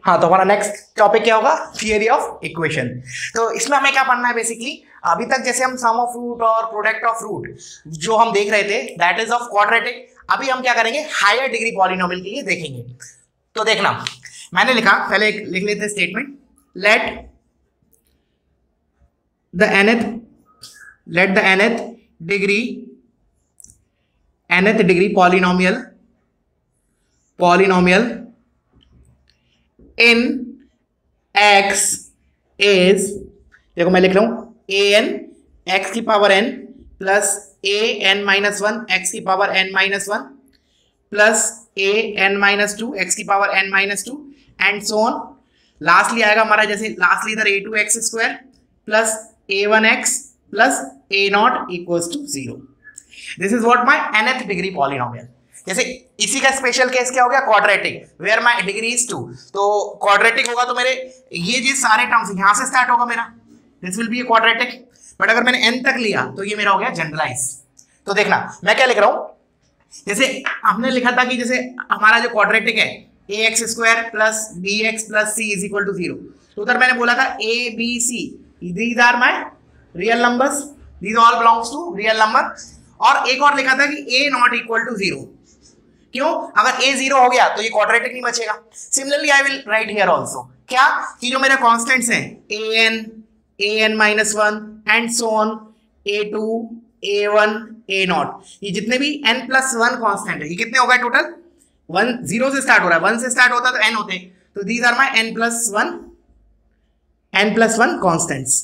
हाँ, तो हमारा नेक्स्ट टॉपिक क्या होगा? Theory of equation. तो इसमें हमें क्या पढ़ना है बेसिकली, अभी तक जैसे हम सम ऑफ रूट और प्रोडक्ट ऑफ रूट जो हम देख रहे थे दैट इज ऑफ क्वाड्रेटिक, अभी हम क्या करेंगे हायर डिग्री पॉलिनोमियल के लिए देखेंगे। तो देखना, मैंने लिखा, पहले लिख लेते statement, let the nth degree polynomial in x is, देखो मैं लिख रहा हूं an x की power n plus an minus one x की power n minus one plus an minus two x की power n minus two and so on. Lastly आएगा हमारा, जैसे लास्टली इधर a2x square plus a1x plus a0 equals to 0। This is what my nth degree polynomial. जैसे इसी का special case क्या हो गया, quadratic, where my degree is 2। तो क्वाड्रेटिक होगा तो मेरे ये सारे टर्म्स यहां से स्टार्ट होगा मेरा, this will be a quadratic. But अगर मैंने n तक लिया तो ये मेरा हो गया जनरलाइज। तो देखना मैं क्या लिख रहा हूं, जैसे हमने लिखा था कि जैसे हमारा जो क्वाड्रेटिक है ax square plus bx plus c is equal to 0, तो उधर मैंने बोला था a b c these are my real numbers, these all belongs to real number. और एक और लिखा था कि a नॉट इक्वल टू 0, क्यों? अगर a 0 हो गया तो ये क्वाड्रेटिक नहीं बचेगा। Similarly I will write here also क्या, कि जो मेरे कांस्टेंट्स हैं an minus one and so on a2 a1 a0, ये जितने भी n प्लस वन कांस्टेंट है, ये कितने हो गए टोटल? 1 0 से स्टार्ट हो रहा है, 1 से स्टार्ट होता तो n होते, तो these are my n plus one constants.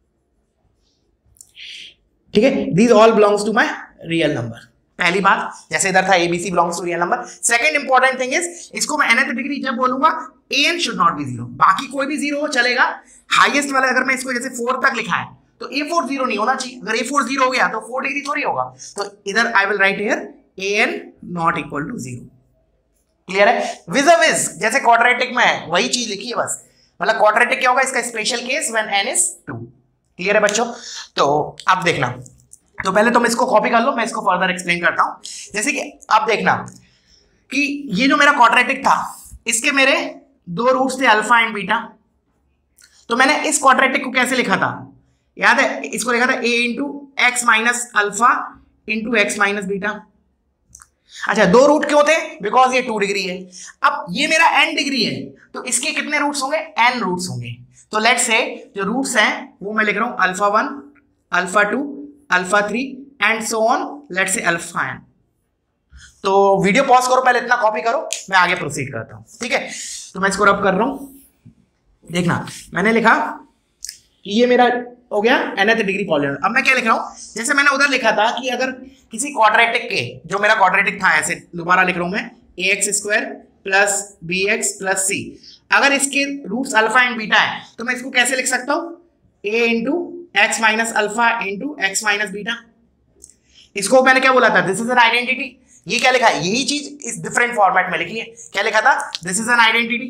ठीक है, these all belongs to my real number. पहली बात, जैसे इधर था ABC belongs to real number. Second important thing is, इसको मैं nth डिग्री जब बोलूंगा an शुड नॉट बी 0, बाकी कोई भी 0 हो चलेगा। हाईएस्ट वाला अगर मैं इसको जैसे 4 तक लिखा है तो a4 0 नहीं होना चाहिए, अगर a4 0 हो गया तो 4 डिग्री थोड़ी होगा। तो इधर I will write here an not equal to 0। Clear है? विज़ जैसे क्वाड्रेटिक में है वही चीज लिखी है बस, मतलब क्वाड्रेटिक क्या होगा, इसका special case when n is 2। Clear है बच्चों? तो अब देखना, तो पहले तुम इसको कॉपी कर लो, मैं इसको फर्दर एक्सप्लेन करता हूं। जैसे कि आप देखना कि ये जो मेरा क्वाड्रेटिक था इसके मेरे दो रूट्स थे अल्फा एंड बीटा। तो मैंने इस क्वाड्रेटिक को कैसे लिखा था, याद है? इसको लिखा था a into x minus alpha into x minus beta. अच्छा, दो रूट क्यों थे? बिकॉज ये 2 डिग्री है। अब ये मेरा n डिग्री है तो इसके कितने रूट्स होंगे? n रूट्स होंगे। तो लेट्स से जो रूट्स हैं वो मैं लिख रहा हूं alpha 1 alpha 2 alpha 3 and so on, let's say alpha n। तो वीडियो पॉज करो, पहले इतना कॉपी करो, मैं आगे प्रोसीड करता हूं। ठीक है, तो मैं इसको रब कर रहा हूं। देखना, मैंने लिखा कि ये मेरा हो गया nth डिग्री पॉलिनोमियल। अब मैं क्या लिख रहा हूं, जैसे मैंने उधर लिखा था कि अगर किसी क्वाड्रेटिक के, जो मेरा क्वाड्रेटिक था, ऐसे दोबारा लिख रहा हूं मैं ax square plus bx plus c, अगर इसके रूट्स अल्फा एंड बीटा है तो मैं इसको कैसे लिख सकता हूं, a into x minus alpha into x minus beta. इसको मैंने क्या बोला था, दिस इज एन आइडेंटिटी। ये क्या लिखा है, यही चीज इस डिफरेंट फॉर्मेट में लिखी है। क्या लिखा था, this is an identity,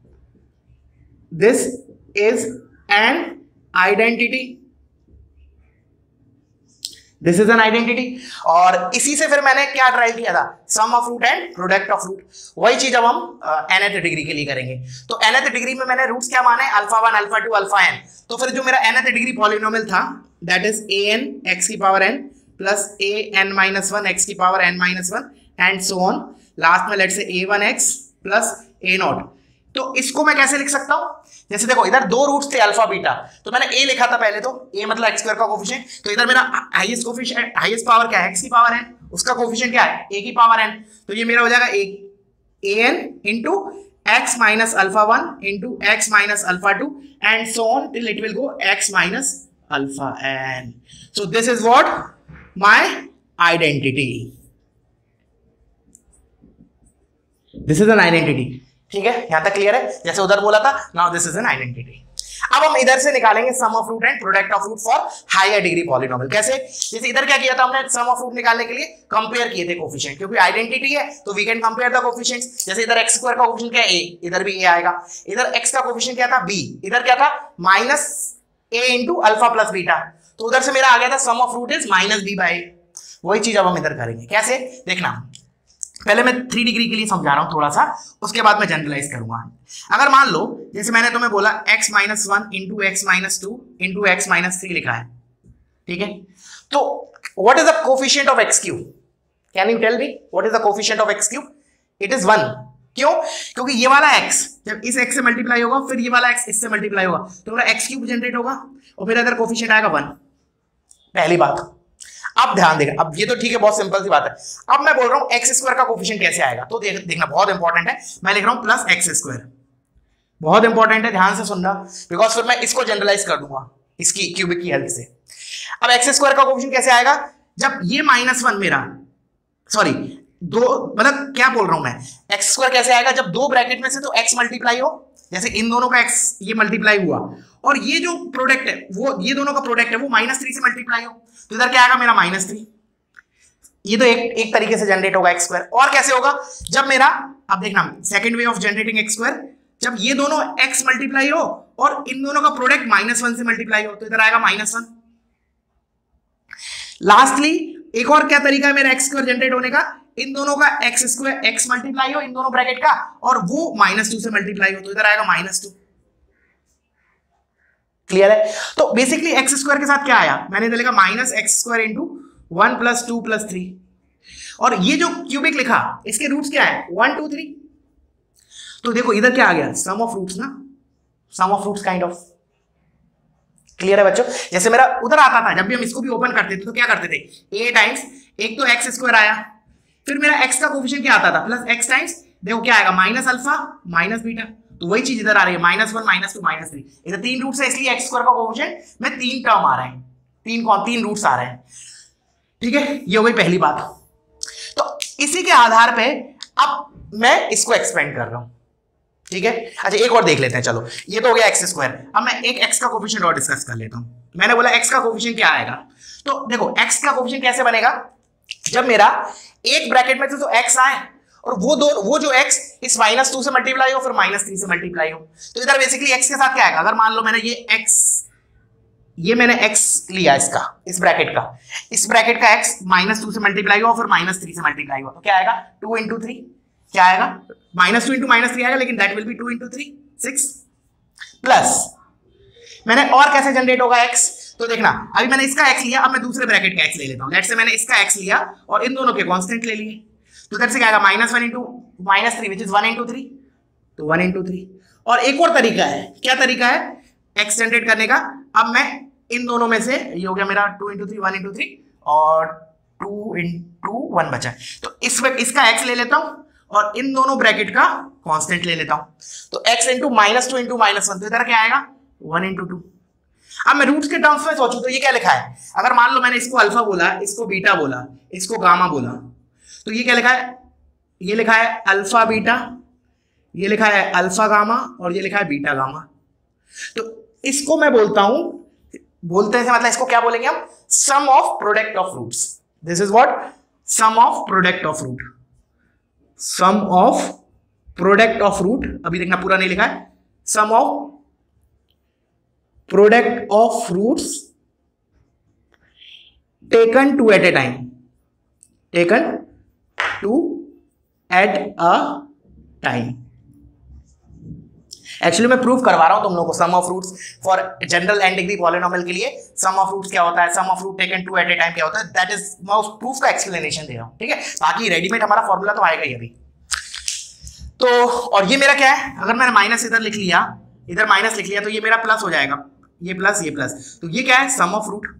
this is an identity, this is an identity. और इसी से फिर मैंने क्या ड्राइव किया था, sum of root and product of root. वही चीज अब हम nth डिग्री के लिए करेंगे। तो nth डिग्री में मैंने रूट्स क्या माने, अल्फा 1 अल्फा 2 अल्फा n। तो फिर जो मेरा nth डिग्री पॉलिनोमियल था दैट इज an x की power n plus an minus one x की power n minus one and so on. Last में let's say a1x plus a0। तो इसको मैं कैसे लिख सकता हूं, जैसे देखो इधर दो रूट्स थे अल्फा बीटा, तो मैंने a लिखा था पहले, तो a मतलब x स्क्वायर का कोफिशिएंट। तो इधर मेरा हाईएस्ट कोफिशिएंट, हाईएस्ट पावर क्या है, x की पावर n, उसका कोफिशिएंट क्या है, a की पावर n। तो ये मेरा हो जाएगा an into x minus alpha 1 into x minus alpha 2 and so on till it will go x minus alpha n। So this is what my identity, this is an identity. ठीक है, यहां तक clear है? जैसे उधर बोला था, now this is an identity. अब हम इधर से निकालेंगे sum of root and product of root for higher degree polynomial. कैसे? जैसे इधर क्या किया था हमने, सम ऑफ रूट निकालने के लिए कंपेयर किए थे कोफिशिएंट, क्योंकि आइडेंटिटी है तो we can compare the coefficients. जैसे इधर x स्क्वायर का कोफिशिएंट क्या है, a, इधर भी a आएगा। इधर x का कोफिशिएंट क्या था, b, इधर क्या था, minus a into alpha plus beta. तो उधर से मेरा आ गया था sum of root is minus b by. वही चीज अब हम इधर करेंगे। कैसे? देखना, पहले मैं 3 डिग्री के लिए समझा रहा हूं थोड़ा सा, उसके बाद मैं जनरलाइज करूंगा। अगर मान लो जैसे मैंने तुम्हें बोला x minus 1 into x minus 2 into x minus 3 लिखा है, ठीक है, तो what is the coefficient of x cube? Can you tell me what is the coefficient of x cube? It is 1। क्यों? क्योंकि ये वाला x जब इस x से मल्टीप्लाई होगा फिर ये वाला x इससे मल्टीप्लाई होगा तो मेरा x क्यूब जनरेट होगा और फिर अगर कोफिशिएंट आएगा 1। पहली बात। अब ध्यान देगा, अब ये तो ठीक है, बहुत सिंपल सी बात है। अब मैं बोल रहा हूं एक्स स्क्वायर का कोफिशिएंट कैसे आएगा, तो देखना बहुत इंपॉर्टेंट है। मैं लिख रहा हूं प्लस एक्स स्क्वायर, बहुत इंपॉर्टेंट है, ध्यान से सुनना, बिकॉज फिर मैं इसको जनरलाइज कर दूंगा इसकी क्यूबिक की हेल्प से। अब एक्स स्क्वायर का कोफिशिएंट कैसे आएगा? जब ये -1 मेरा, सॉरी दो, मतलब क्या बोल रहा हूं मैं, एक्स स्क्वायर कैसे आएगा? जब दो ब्रैकेट में से तो एक्स मल्टीप्लाई हो, जैसे इन दोनों का x ये मल्टीप्लाई हुआ और ये जो प्रोडक्ट है वो ये दोनों का प्रोडक्ट है वो -3 से मल्टीप्लाई हो, तो इधर क्या आएगा मेरा -3। ये तो एक तरीके से जनरेट होगा एक्स स्क्वायर। और कैसे होगा? जब मेरा, अब देखना second way of generating x square, जब ये दोनों x मल्टीप्लाई हो और इन दोनों का प्रोडक्ट -1 से मल्टीप्लाई हो, तो इधर आएगा -1। लास्टली एक और क्या तरीका है मेरा एक्स स्क्वायर जनरेट होने का? इन दोनों का एक्स स्क्वायर x मल्टीप्लाई हो इन दोनों ब्रैकेट का और वो -2 से मल्टीप्लाई हो, तो इधर आएगा -2। क्लियर है? तो बेसिकली एक्स स्क्वायर के साथ क्या आया? मैंने इधर लिखा -x² इंटू 1 + 2 + 3, और ये जो क्यूबिक लिखा इसके रूट्स क्या है? 1 2 3। तो देखो इधर क्या आ गया? सम ऑफ रूट्स ना, sum of roots kind of. Clear है बच्चों? जैसे मेरा उधर आता था, जब भी हम इसको भी ओपन करते थे तो क्या करते थे? a टाइम्स एक तो x² आया, फिर मेरा x का कोफिशिएंट क्या आता था? प्लस x टाइम्स, देखो क्या आएगा? -α -β। तो वही चीज इधर आ रही है, -1 -2 -3। इधर 3 रूट्स है इसलिए x² का कोफिशिएंट में 3 टर्म आ रहे हैं, 3 रूट्स आ रहे हैं। ठीक है, ये हो गई पहली बात। तो इसी के आधार पे अब मैं इसको एक्सपेंड कर रहा हूं। ठीक है, अच्छा एक और देख लेते हैं। चलो ये तो हो गया x²। अब मैं एक x का कोफिशिएंट और डिस्कस कर लेता हूं। मैंने बोला x का कोफिशिएंट क्या आएगा, तो देखो x का कोफिशिएंट कैसे बनेगा? जब मेरा एक ब्रैकेट में तो x आए और वो जो x इस -2 से मल्टीप्लाई हो फिर -3 से मल्टीप्लाई हो, तो इधर बेसिकली x के साथ क्या आएगा? अगर मान लो मैंने ये मैंने x लिया इसका, इस ब्रैकेट का x -2 से मल्टीप्लाई हो फिर -3 से मल्टीप्लाई हो, तो क्या आएगा? 2 × 3 क्या आएगा? -2 × -3 आएगा, लेकिन दैट विल बी 2 × 3 6 प्लस मैंने और कैसे जनरेट होगा x? तो देखना, अभी मैंने इसका x लिया, अब मैं दूसरे ब्रैकेट का x ले लेता हूं। लेट्स से मैंने इसका x लिया और इन दोनों के कांस्टेंट ले लिए, तो इधर से क्या आएगा? -1 × -3 विच इज 1 × 3, तो 1 × 3। और एक और तरीका है, क्या तरीका है x जनरेट करने का? अब मैं इन दोनों में से, ये हो गया मेरा 2 × 3 1 × 3 और 2 × 1 बचा है, तो इसका x ले लेता हूं और इन दोनों ब्रैकेट का कांस्टेंट ले लेता हूं, तो x × -2 × -1, तो इधर क्या आएगा? 1 × 2। अब मैं रूट्स के टर्म्स में सोचूं तो ये क्या लिखा है? अगर मान लो मैंने इसको अल्फा बोला, इसको बीटा बोला, इसको गामा बोला, तो ये क्या लिखा है? ये लिखा है अल्फा बीटा, ये लिखा है अल्फा गामा और ये लिखा है बीटा गामा। तो इसको मैं बोलता हूं, बोलते हैं मतलब इसको क्या बोलेंगे हम? Sum of product of roots. This is what? Sum of product of root. Sum of product of root, अभी देखना पूरा नहीं लिखा है, sum of product of roots taken two at a time, taken two at a time. Actually मैं proof करवा रहा हूं तुम लोगों को sum of roots for general and degree polynomial के लिए। सम ऑफ रूट्स क्या होता है, sum of root taken two at a time क्या होता है, दैट इज मैं उस प्रूफ का एक्सप्लेनेशन दे रहा हूं। ठीक है, बाकी रेडीमेड हमारा फॉर्मूला तो आएगा ही अभी। तो और ये मेरा क्या है? अगर मैंने माइनस इधर लिख लिया, इधर माइनस लिख लिया, तो ये मेरा प्लस हो जाएगा, ये प्लस ये प्लस, तो ये क्या है? Sum of root.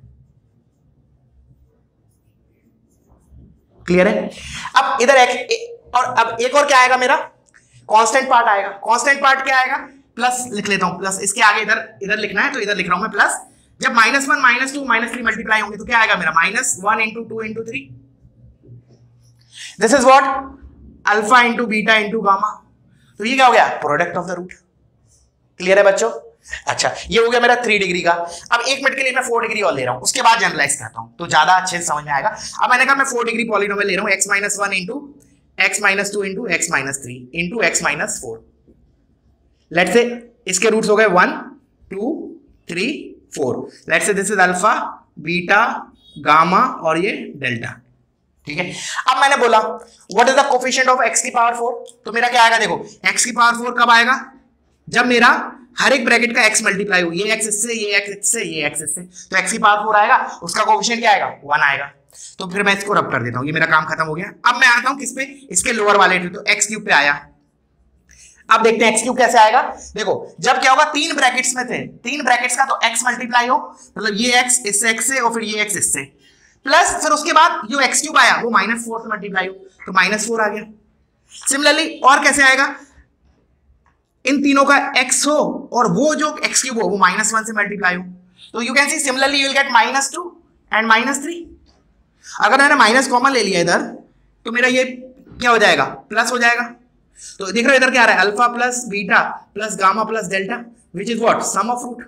क्लियर है? अब इधर और अब एक और क्या आएगा मेरा? कांस्टेंट पार्ट आएगा। कांस्टेंट पार्ट क्या आएगा? प्लस लिख लेता हूं, प्लस इसके आगे इधर लिखना है तो इधर लिख रहा हूं मैं प्लस। जब -1 -2 -3 मल्टीप्लाई होंगे तो क्या आएगा मेरा? -1 × 2 × 3। This is what? Alpha × beta × gamma. तो ये क्या हो गया? Product of the root. Clear है बच्चों? अच्छा, ये हो गया मेरा 3 डिग्री का। अब 1 मिनट के लिए मैं 4 डिग्री और ले रहा हूं, उसके बाद जनरलाइज करता हूं तो ज्यादा अच्छे से समझ में आएगा। अब मैंने कहा मैं 4 डिग्री पॉलिनोमियल ले रहा हूं, x -1 × x -2 × x -3 × x -4। Let's say इसके रूट्स हो गए 1 2 3 4। Let's say this is alpha beta gamma और ये डेल्टा। ठीक है। अब मैंने बोला what is the coefficient of x की पावर 4, तो मेरा क्या आएगा, देखो x की पावर 4 कब आएगा, जब मेरा हर एक ब्रैकेट का x मल्टीप्लाई हो, ये x इससे, ये x इससे, ये x इससे, तो x की पावर 4 आएगा, उसका कोफिशिएंट क्या आएगा, 1 आएगा। तो फिर मैं इसको रब कर देता हूं, ये मेरा काम खत्म हो गया। अब मैं आता हूं किस पे, इसके लोअर वाले, तो x क्यूब पे आया। अब देखते हैं x क्यूब कैसे आएगा। देखो जब क्या होगा, 3 ब्रैकेट्स में थे, 3 ब्रैकेट्स का तो x मल्टीप्लाई हो, मतलब ये x इससे x से और फिर ये x इससे, प्लस फिर उसके बाद जो x क्यूब आया वो -4 से मल्टीप्लाई हो, तो -4 आ गया। सिमिलरली और कैसे आएगा, इन तीनों का x हो और वो जो x क्यूब हो वो -1 से मल्टीप्लाई हो, तो you can see similarly you will get -2 and -3। अगर मैंने माइनस कॉमन ले लिया इधर, तो मेरा ये क्या हो जाएगा, प्लस हो जाएगा। तो देख रहे हो इधर क्या आ रहा है, alpha plus beta plus gamma plus delta, which is what, sum of root.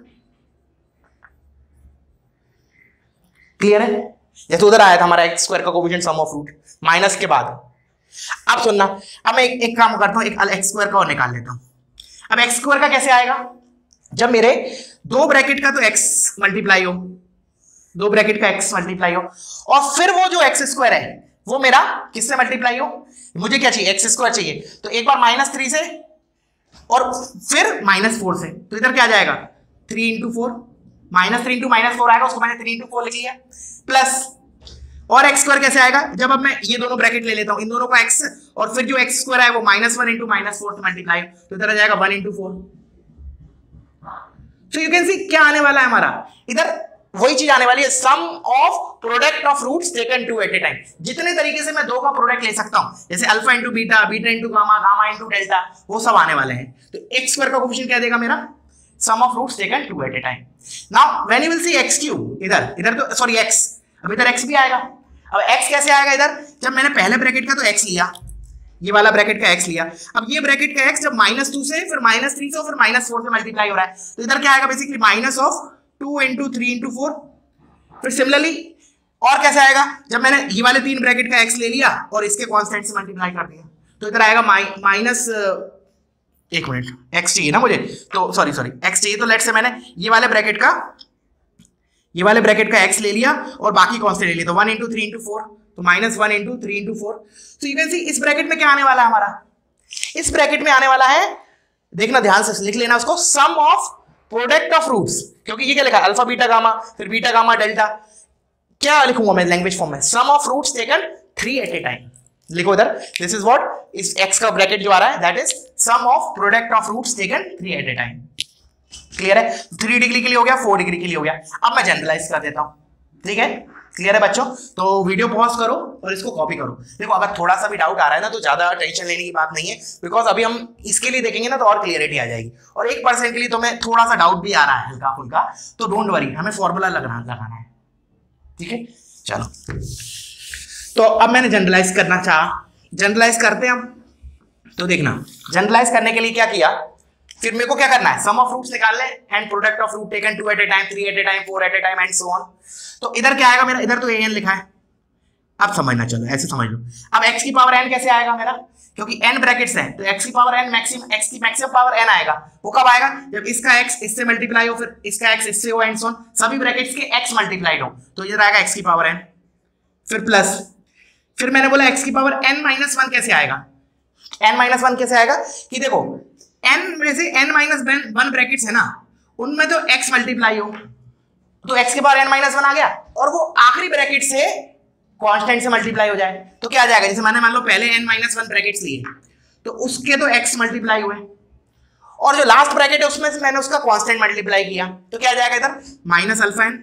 Clear है, जैसे उधर आया था हमारा x स्क्वायर का coefficient sum of root minus के बाद। अब सुनना, अब मैं एक काम करता हूं, एक x स्क्वायर का और निकाल लेता हूं। अब x स्क्वायर का कैसे आएगा, जब मेरे 2 ब्रैकेट का तो x मल्टीप्लाई हो, 2 ब्रैकेट का x मल्टीप्लाई हो, और फिर वो जो x स्क्वायर है वो मेरा किससे मल्टीप्लाई हो, मुझे क्या चाहिए, x स्क्वायर चाहिए, तो एक बार -3 से और फिर -4 से, तो इधर क्या आ जाएगा 3 × 4, -3 × -4 आएगा, उसको मैंने 3 × 4 लिख लिया, प्लस और x स्क्वायर कैसे आएगा, जब अब मैं ये दोनों ब्रैकेट ले लेता हूं, इन दोनों का x और फिर जो x स्क्वायर है वो -1 × -4 से मल्टीप्लाई, तो इधर आ जाएगा 1 × 4। तो यू कैन सी क्या आने वाला है हमारा, इधर वही चीज आने वाली है, sum of product of roots taken 2 at a time. जितने तरीके से मैं 2 का प्रोडक्ट ले सकता हूं, जैसे alpha into beta, beta into gamma, gamma into delta, वो सब आने वाले हैं। तो x स्क्वायर का कोफिशिएंट क्या देगा मेरा, sum of roots taken 2 at a time. Now when you will see x cube, इधर तो सॉरी x, अब इधर x भी आएगा। अब x कैसे आएगा इधर, जब मैंने पहले ब्रैकेट का तो x लिया, ये वाला ब्रैकेट का x लिया, अब ये ब्रैकेट का x जब -2 से फिर -3 से और फिर -4 से मल्टीप्लाई हो रहा है, तो इधर क्या आएगा बेसिकली -2 × 3 × 4। फिर सिमिलरली और कैसे आएगा, जब मैंने ये वाले 3 ब्रैकेट का x ले लिया और इसके कांस्टेंट से मल्टीप्लाई कर दिया, तो इधर आएगा माइनस, एक मिनट, x चाहिए ना मुझे, तो सॉरी x चाहिए, तो लेट से मैंने ये वाले ब्रैकेट का x ले लिया और बाकी कांस्टेंट ले लिया, तो 1 × 3 × 4, तो -1 × 3 × 4। तो यू कैन सी इस ब्रैकेट में क्या आने वाला है हमारा, इस ब्रैकेट में आने वाला है, देखना ध्यान से लिख लेना उसको, sum of product of roots, क्योंकि ये क्या लिखा है, अल्फा बीटा गामा, फिर बीटा गामा डेल्टा, क्या लिखूंगा मैं लैंग्वेज फॉर्म में, sum of roots taken 3 at a time. लिखो इधर, दिस इज व्हाट, इस x का ब्रैकेट जो आ रहा है that is sum of product of roots taken 3 at a time. Clear है, 3 डिग्री के लिए हो गया, 4 डिग्री के लिए हो गया। अब मैं जनरलाइज कर देता हूं, ठीक है, क्लियर है बच्चों। तो वीडियो पॉज करो और इसको कॉपी करो। देखो अगर थोड़ा सा भी डाउट आ रहा है ना, तो ज्यादा टेंशन लेने की बात नहीं है, बिकॉज अभी हम इसके लिए देखेंगे ना तो और क्लियरिटी आ जाएगी, और 1% के लिए तो मैं थोड़ा सा डाउट भी आ रहा है हल्का फुल्का, तो डोंट वरी, हमें फॉर्मूला लगाना है, ठीक है। चलो, तो अब मैंने जनरलाइज करना चाहा, जनरलाइज करते हैं हम। तो देखना, जनरलाइज करने के लिए क्या किया, फिर मेरे को क्या करना है, सम ऑफ रूट्स निकाल ले and product of root taken 2 at a time, 3 at a time, 4 at a time and so on. तो इधर क्या आएगा मेरा, इधर तो an लिखा है, अब समझना, चलो ऐसे समझ लो। अब x की पावर n कैसे आएगा मेरा, क्योंकि n ब्रैकेट्स हैं, तो x की पावर n मैक्सिमम, x की मैक्सिमम पावर n आएगा। वो कब आएगा, जब इसका x इससे मल्टीप्लाई हो, फिर इसका x इससे हो एंड सो ऑन, सभी ब्रैकेट्स के x मल्टीप्लाइड हो, तो इधर आएगा x की पावर n, फिर प्लस, फिर मैंने बोला x की पावर n-1 कैसे आएगा, n-1 कैसे आएगा, कि देखो n में से n-1 ब्रैकेट्स है ना, उनमें तो x मल्टीप्लाई हो, तो x के पावर n-1 आ गया, और वो आखिरी ब्रैकेट से कांस्टेंट से मल्टीप्लाई हो जाए, तो क्या आ जाएगा, जैसे मैंने मान लो पहले n-1 ब्रैकेट्स लिए, तो उसके तो x मल्टीप्लाई हुए, और जो लास्ट ब्रैकेट है उसमें से मैंने उसका कांस्टेंट मल्टीप्लाई किया, तो क्या आ जाएगा इधर -α n।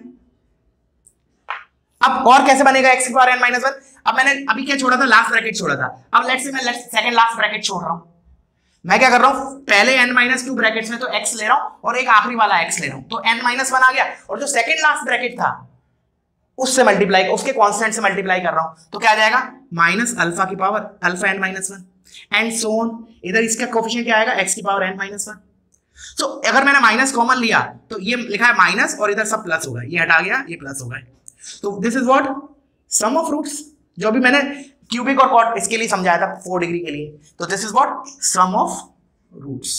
अब और कैसे बनेगा x की पावर n-1, अब मैंने अभी क्या छोड़ा था, लास्ट ब्रैकेट छोड़ा था, अब लेट्स से मैं सेकंड लास्ट ब्रैकेट छोड़ रहा हूं। मैं क्या कर रहा हूं, पहले n-2 ब्रैकेट्स में तो x ले रहा हूं और एक आखिरी वाला x ले रहा हूं, तो n-1 आ गया, और जो सेकंड लास्ट ब्रैकेट था उससे मल्टीप्लाई, उसके कांस्टेंट से मल्टीप्लाई कर रहा हूं, तो क्या आ जाएगा -α की power alpha n-1 and so on. इधर इसका कोफिशिएंट क्या आएगा, x की पावर n-1। सो अगर मैंने माइनस कॉमन लिया तो ये लिखा है माइनस, और इधर सब प्लस होगा, ये हटा गया, ये प्लस होगा, तो this is what sum of roots, जो भी मैंने क्यूबिक और क्वाड इसके लिए समझाया था 4 डिग्री के लिए, तो this is what sum of roots,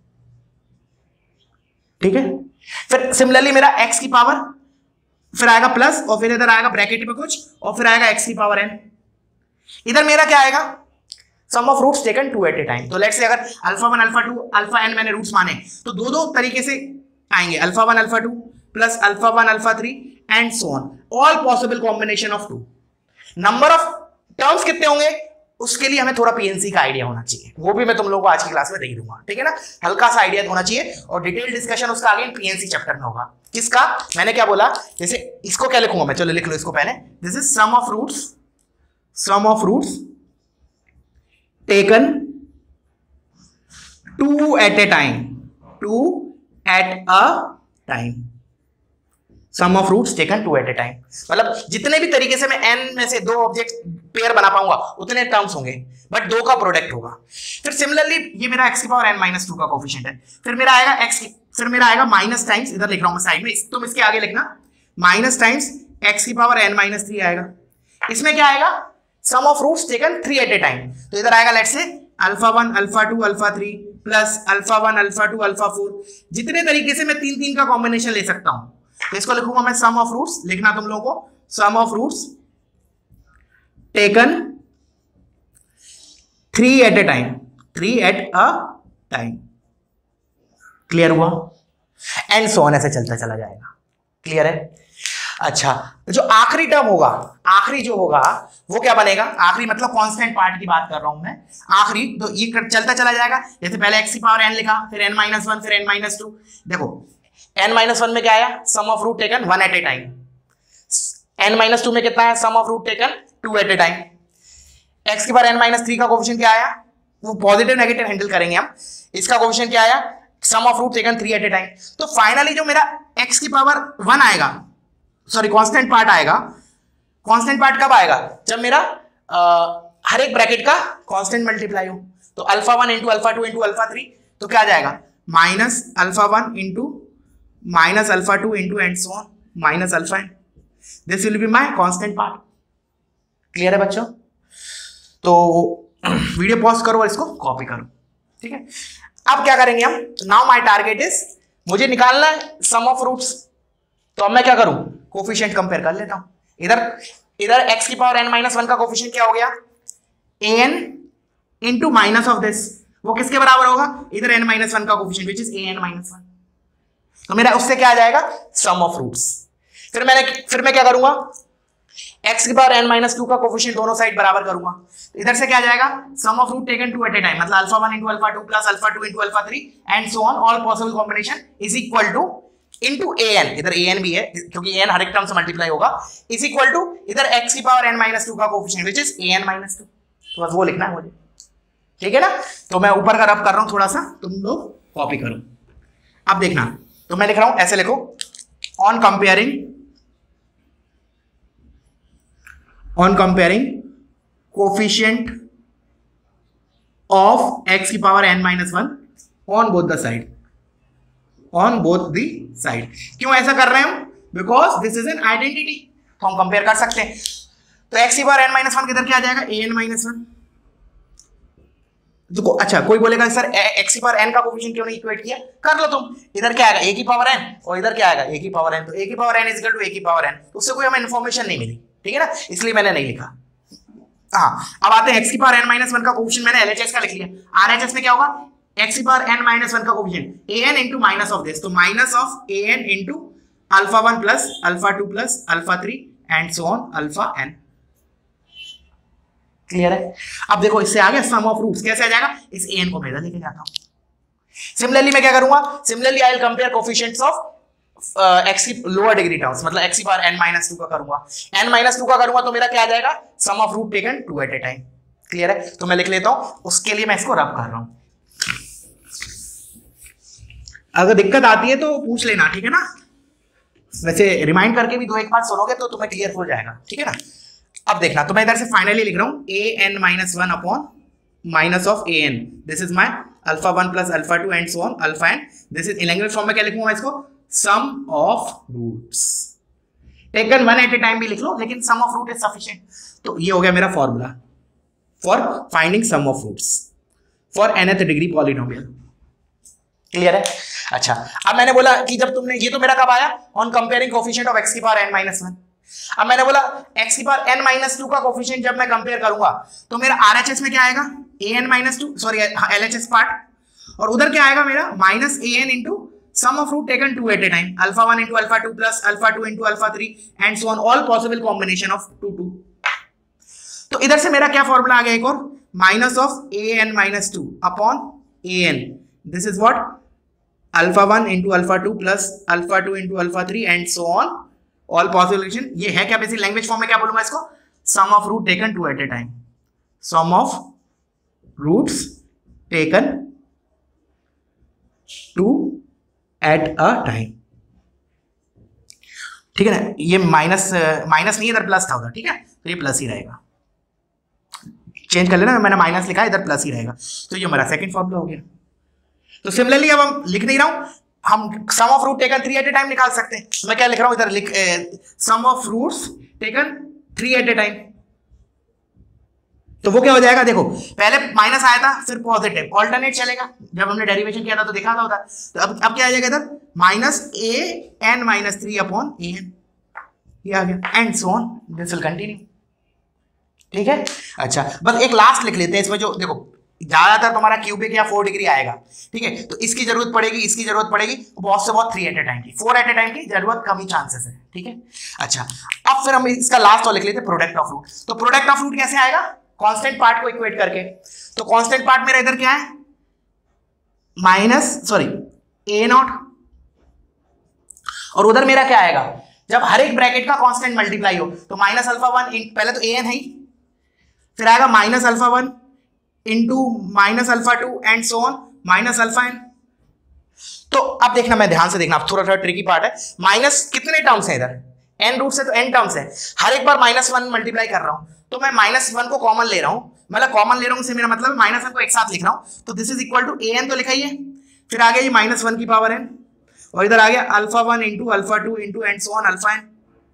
ठीक है। फिर सिमिलरली मेरा x की पावर, फिर आएगा प्लस, और फिर इधर आएगा ब्रैकेट में कुछ, और फिर आएगा x की पावर n, इधर मेरा क्या आएगा, sum of roots taken 2 at a time. तो लेट्स से अगर अल्फा 1 अल्फा 2 अल्फा n मैंने रूट्स माने तो दो दो तरीके से आएंगे, alpha 1 alpha 2 plus alpha 1 alpha 3 and so on, all possible combination of 2। Number of terms कितने होंगे उसके लिए हमें थोड़ा पीएनसी का आइडिया होना चाहिए, वो भी मैं तुम लोगों को आज की क्लास में दे दूंगा, ठीक है ना। हल्का सा आइडिया होना चाहिए और डिटेल डिस्कशन उसका आगे पीएनसी चैप्टर में होगा। किसका, मैंने क्या बोला, जैसे इसको क्या लिखूंगा मैं, चलो लिख लो इसको पहले, दिस इज sum of roots taken 2 at a time, sum of roots taken 2 at a time, मतलब जितने भी तरीके से मैं n में से 2 ऑब्जेक्ट पेयर बना पाऊंगा उतने टर्म्स होंगे, बट 2 का प्रोडक्ट होगा। फिर सिमिलरली ये मेरा x की पावर n माइनस 2 का कोफिशिएंट है, फिर मेरा आएगा माइनस टाइम्स, इधर लिख रहा हूं मैं साइड में, तुम इसके आगे लिखना माइनस टाइम्स x की पावर n माइनस 3 आएगा। इसमें क्या आएगा, sum of roots taken 3 at a time, तो इधर आएगा let's say alpha 1 alpha 2 alpha 3 plus alpha 1 alpha 2 alpha 4, जितने तरीके से मैं 3 का कॉम्बिनेशन ले सकता हूं, तो इसको लिखूंगा मैं सम ऑफ रूट्स, लिखना तुम लोगों को sum of roots taken 3 at a time, clear हुआ, एंड सो ऑन ऐसे चलता चला जाएगा, क्लियर है। अच्छा, जो आखिरी टर्म होगा, आखिरी जो होगा वो क्या बनेगा, आखिरी मतलब कांस्टेंट पार्ट की बात कर रहा हूं मैं, आखिरी तो ये चलता चला जाएगा, जैसे पहले x की पावर n लिखा, फिर n माइनस 1 फिर n माइनस 2, देखो n माइनस 1 में क्या आया, sum of root taken 1 at a time, n minus 2 में कितना है, sum of root taken 2 at a time, x की पावर n माइनस 3 का कोफिशिएंट क्या आया, वो पॉजिटिव नेगेटिव हैंडल करेंगे हम, इसका कोफिशिएंट क्या आया, sum of root taken 3 at a time. तो फाइनली जो मेरा x की पावर 1 आएगा, सॉरी कांस्टेंट पार्ट आएगा, कांस्टेंट पार्ट कब आएगा, जब मेरा हर एक ब्रैकेट का कांस्टेंट मल्टीप्लाई हो, तो alpha 1 into alpha 2 into alpha 3, तो क्या आ जाएगा minus alpha 1 into minus alpha 2 into and so on minus alpha n, this will be my constant part, clear है बच्चों। तो वीडियो पॉज करो और इसको कॉपी करो, ठीक है। अब क्या करेंगे हम, नाउ माय टारगेट इज, मुझे निकालना है सम ऑफ रूट्स, तो अब मैं क्या करूं, कोफिशिएंट कंपेयर कर लेता हूं। इधर x की पावर n माइनस 1 का कोफिशिएंट क्या हो गया, an into minus of this, वो किसके बराबर होगा, इधर n माइनस 1 का coefficient which is an minus 1, तो मेरा उससे क्या आ जाएगा, सम ऑफ रूट्स। फिर मैं क्या करूंगा, x की पावर n माइनस 2 का कोफिशिएंट दोनों साइड बराबर करूंगा, इधर से क्या आ जाएगा, sum of root taken 2 at a time, मतलब alpha 1 into alpha 2 plus alpha 2 into alpha 3 and so on, all possible combination is equal to into an, इधर an भी है क्योंकि an हर एक टर्म से मल्टीप्लाई होगा, इज इक्वल टू इधर x की पावर n माइनस 2 का coefficient which is an minus 2, तो बस वो लिखना है मुझे, ठीक है ना। तो मैं ऊपर का रब कर रहा हूं थोड़ा सा, तुम लोग कॉपी करो। अब देखना, तो मैं लिख रहा हूं ऐसे लिखो, on comparing coefficient of x की power n minus 1 on both the side, क्यों ऐसा कर रहे हैं हम, because this is an identity, तो हम कंपेयर कर सकते हैं। तो x की पावर n माइनस 1 किधर क्या आ जाएगा, an माइनस 1, तो अच्छा कोई बोलेगा सर x की पावर n का कोफिशिएंट क्यों नहीं इक्वेट किया, कर लो तुम, इधर क्या आएगा a की पावर n और इधर क्या आएगा a की पावर n, तो a की power n is equal to a की पावर n, तो उससे कोई हमें इन्फॉर्मेशन नहीं मिली, ठीक है ना, इसलिए मैंने नहीं लिखा। हाँ, अब आते हैं x की पावर n माइनस 1 का कोफिशिएंट मैंने LHS का लिख लिया, RHS में क्या होगा, x की पावर n माइनस 1 का coefficient an into minus of दिस, तो minus of an into alpha 1 plus alpha 2 plus alpha 3 and so on alpha n, clear है। अब देखो इससे आगे सम ऑफ रूट्स कैसे आ जाएगा, इस an को मैं इधर लेके जाता हूं। सिमिलरली मैं क्या करूंगा, similarly I will compare coefficients of x की लोअर डिग्री टर्म्स, मतलब x की पावर n माइनस 2 का करूंगा, n माइनस 2 का करूंगा तो मेरा क्या आ जाएगा, sum of root taken 2 at a time, clear है। तो मैं लिख लेता हूं, उसके लिए मैं इसको रब कर रहा हूं, अगर दिक्कत आती है तो पूछ लेना, ठीक है ना, वैसे रिमाइंड करके भी 2-1 बार सुनोगे तो तुम्हें क्लियर हो जाएगा, ठीक है ना। अब देखना, तो मैं इधर से फाइनली लिख रहा हूं an minus 1 upon minus of an, this is my alpha 1 plus alpha 2 and so on alpha n, this is language form में क्या लिखूंगा इसको, sum of roots taken 1 at a time भी लिख लो, लेकिन sum of root is sufficient. तो ये हो गया मेरा formula for finding sum of roots for nth degree polynomial, clear है। अच्छा, अब मैंने बोला कि जब तुमने, ये तो मेरा कब आया, on comparing coefficient of x की पावर n माइनस 1, अब मैंने बोला x की पावर n माइनस 2 का कोफिशिएंट जब मैं कंपेयर करूंगा तो मेरा RHS में क्या आएगा an minus 2, sorry LHS part, और उधर क्या आएगा मेरा minus an into sum of root taken 2 at a time, alpha 1 into alpha 2 plus alpha 2 into alpha 3 and so on, all possible combination of 2 2। तो इधर से मेरा क्या फॉर्मूला आ गया एक और, minus of an minus 2 upon an, this is what alpha 1 into alpha 2 plus alpha 2 into alpha 3 and so on, all possible combination. ये है क्या बेसिक लैंग्वेज फॉर्म में क्या बोलूंगा इसको, sum of root taken 2 at a time, sum of roots taken 2 at a time. ठीक है ना, ये माइनस नहीं इधर प्लस था उधर, ठीक है, तो ये प्लस ही रहेगा, चेंज कर लेना, मैंने माइनस लिखा है इधर प्लस ही रहेगा, तो ये हमारा सेकंड फॉर्मूला हो गया। तो सिमिलरली अब हम लिख नहीं रहा हूं, हम sum of root taken 3 at a time निकाल सकते हैं। मैं क्या लिख रहा हूं इधर, लिख sum of roots taken 3 at a time, तो वो क्या हो जाएगा, देखो पहले माइनस आया था फिर पॉजिटिव, ऑल्टरनेट चलेगा, जब हमने डेरिवेशन किया था तो देखा था उधर, तो अब क्या आ जाएगा इधर minus an minus 3 upon an, ये आ गया and so on, this will continue. ठीक है, अच्छा बस एक लास्ट लिख लेते हैं इसमें, जो देखो ज्यादातर तुम्हारा क्यूबिक या 4 डिग्री आएगा, ठीक है, तो इसकी जरूरत पड़ेगी, इसकी जरूरत पड़ेगी, बहुत से बहुत 3 एट ए टाइम की, 4 एट ए टाइम की जरूरत कम ही चांसेस है। ठीक है, अच्छा अब फिर हम इसका लास्ट और लिख लेते हैं प्रोडक्ट ऑफ रूट। तो प्रोडक्ट ऑफ रूट कैसे आएगा, कांस्टेंट पार्ट को इक्वेट करके, तो कांस्टेंट पार्ट मेरा इधर क्या है a नॉट, और उधर मेरा क्या आएगा, जब हर एक ब्रैकेट का कांस्टेंट मल्टीप्लाई हो तो माइनस अल्फा 1, पहले तो an है ही, फिर आएगा minus alpha 1 into minus alpha 2 and so on minus alpha n। तो अब देखना, मैं ध्यान से देखना, अब थोड़ा ट्रिकी पार्ट है, माइनस कितने टर्म्स है इधर, n रूट से तो n टर्म्स है, हर एक बार माइनस 1 मल्टीप्लाई कर रहा हूं, तो मैं माइनस 1 को कॉमन ले रहा हूं, मतलब कॉमन ले रहा हूं से मेरा मतलब माइनस 1 को एक साथ लिख रहा हूं, तो this is equal to an तो लिखा ही है, फिर आ गया ये माइनस 1 की पावर n, और इधर आ गया alpha 1 into alpha 2 into and so on alpha n।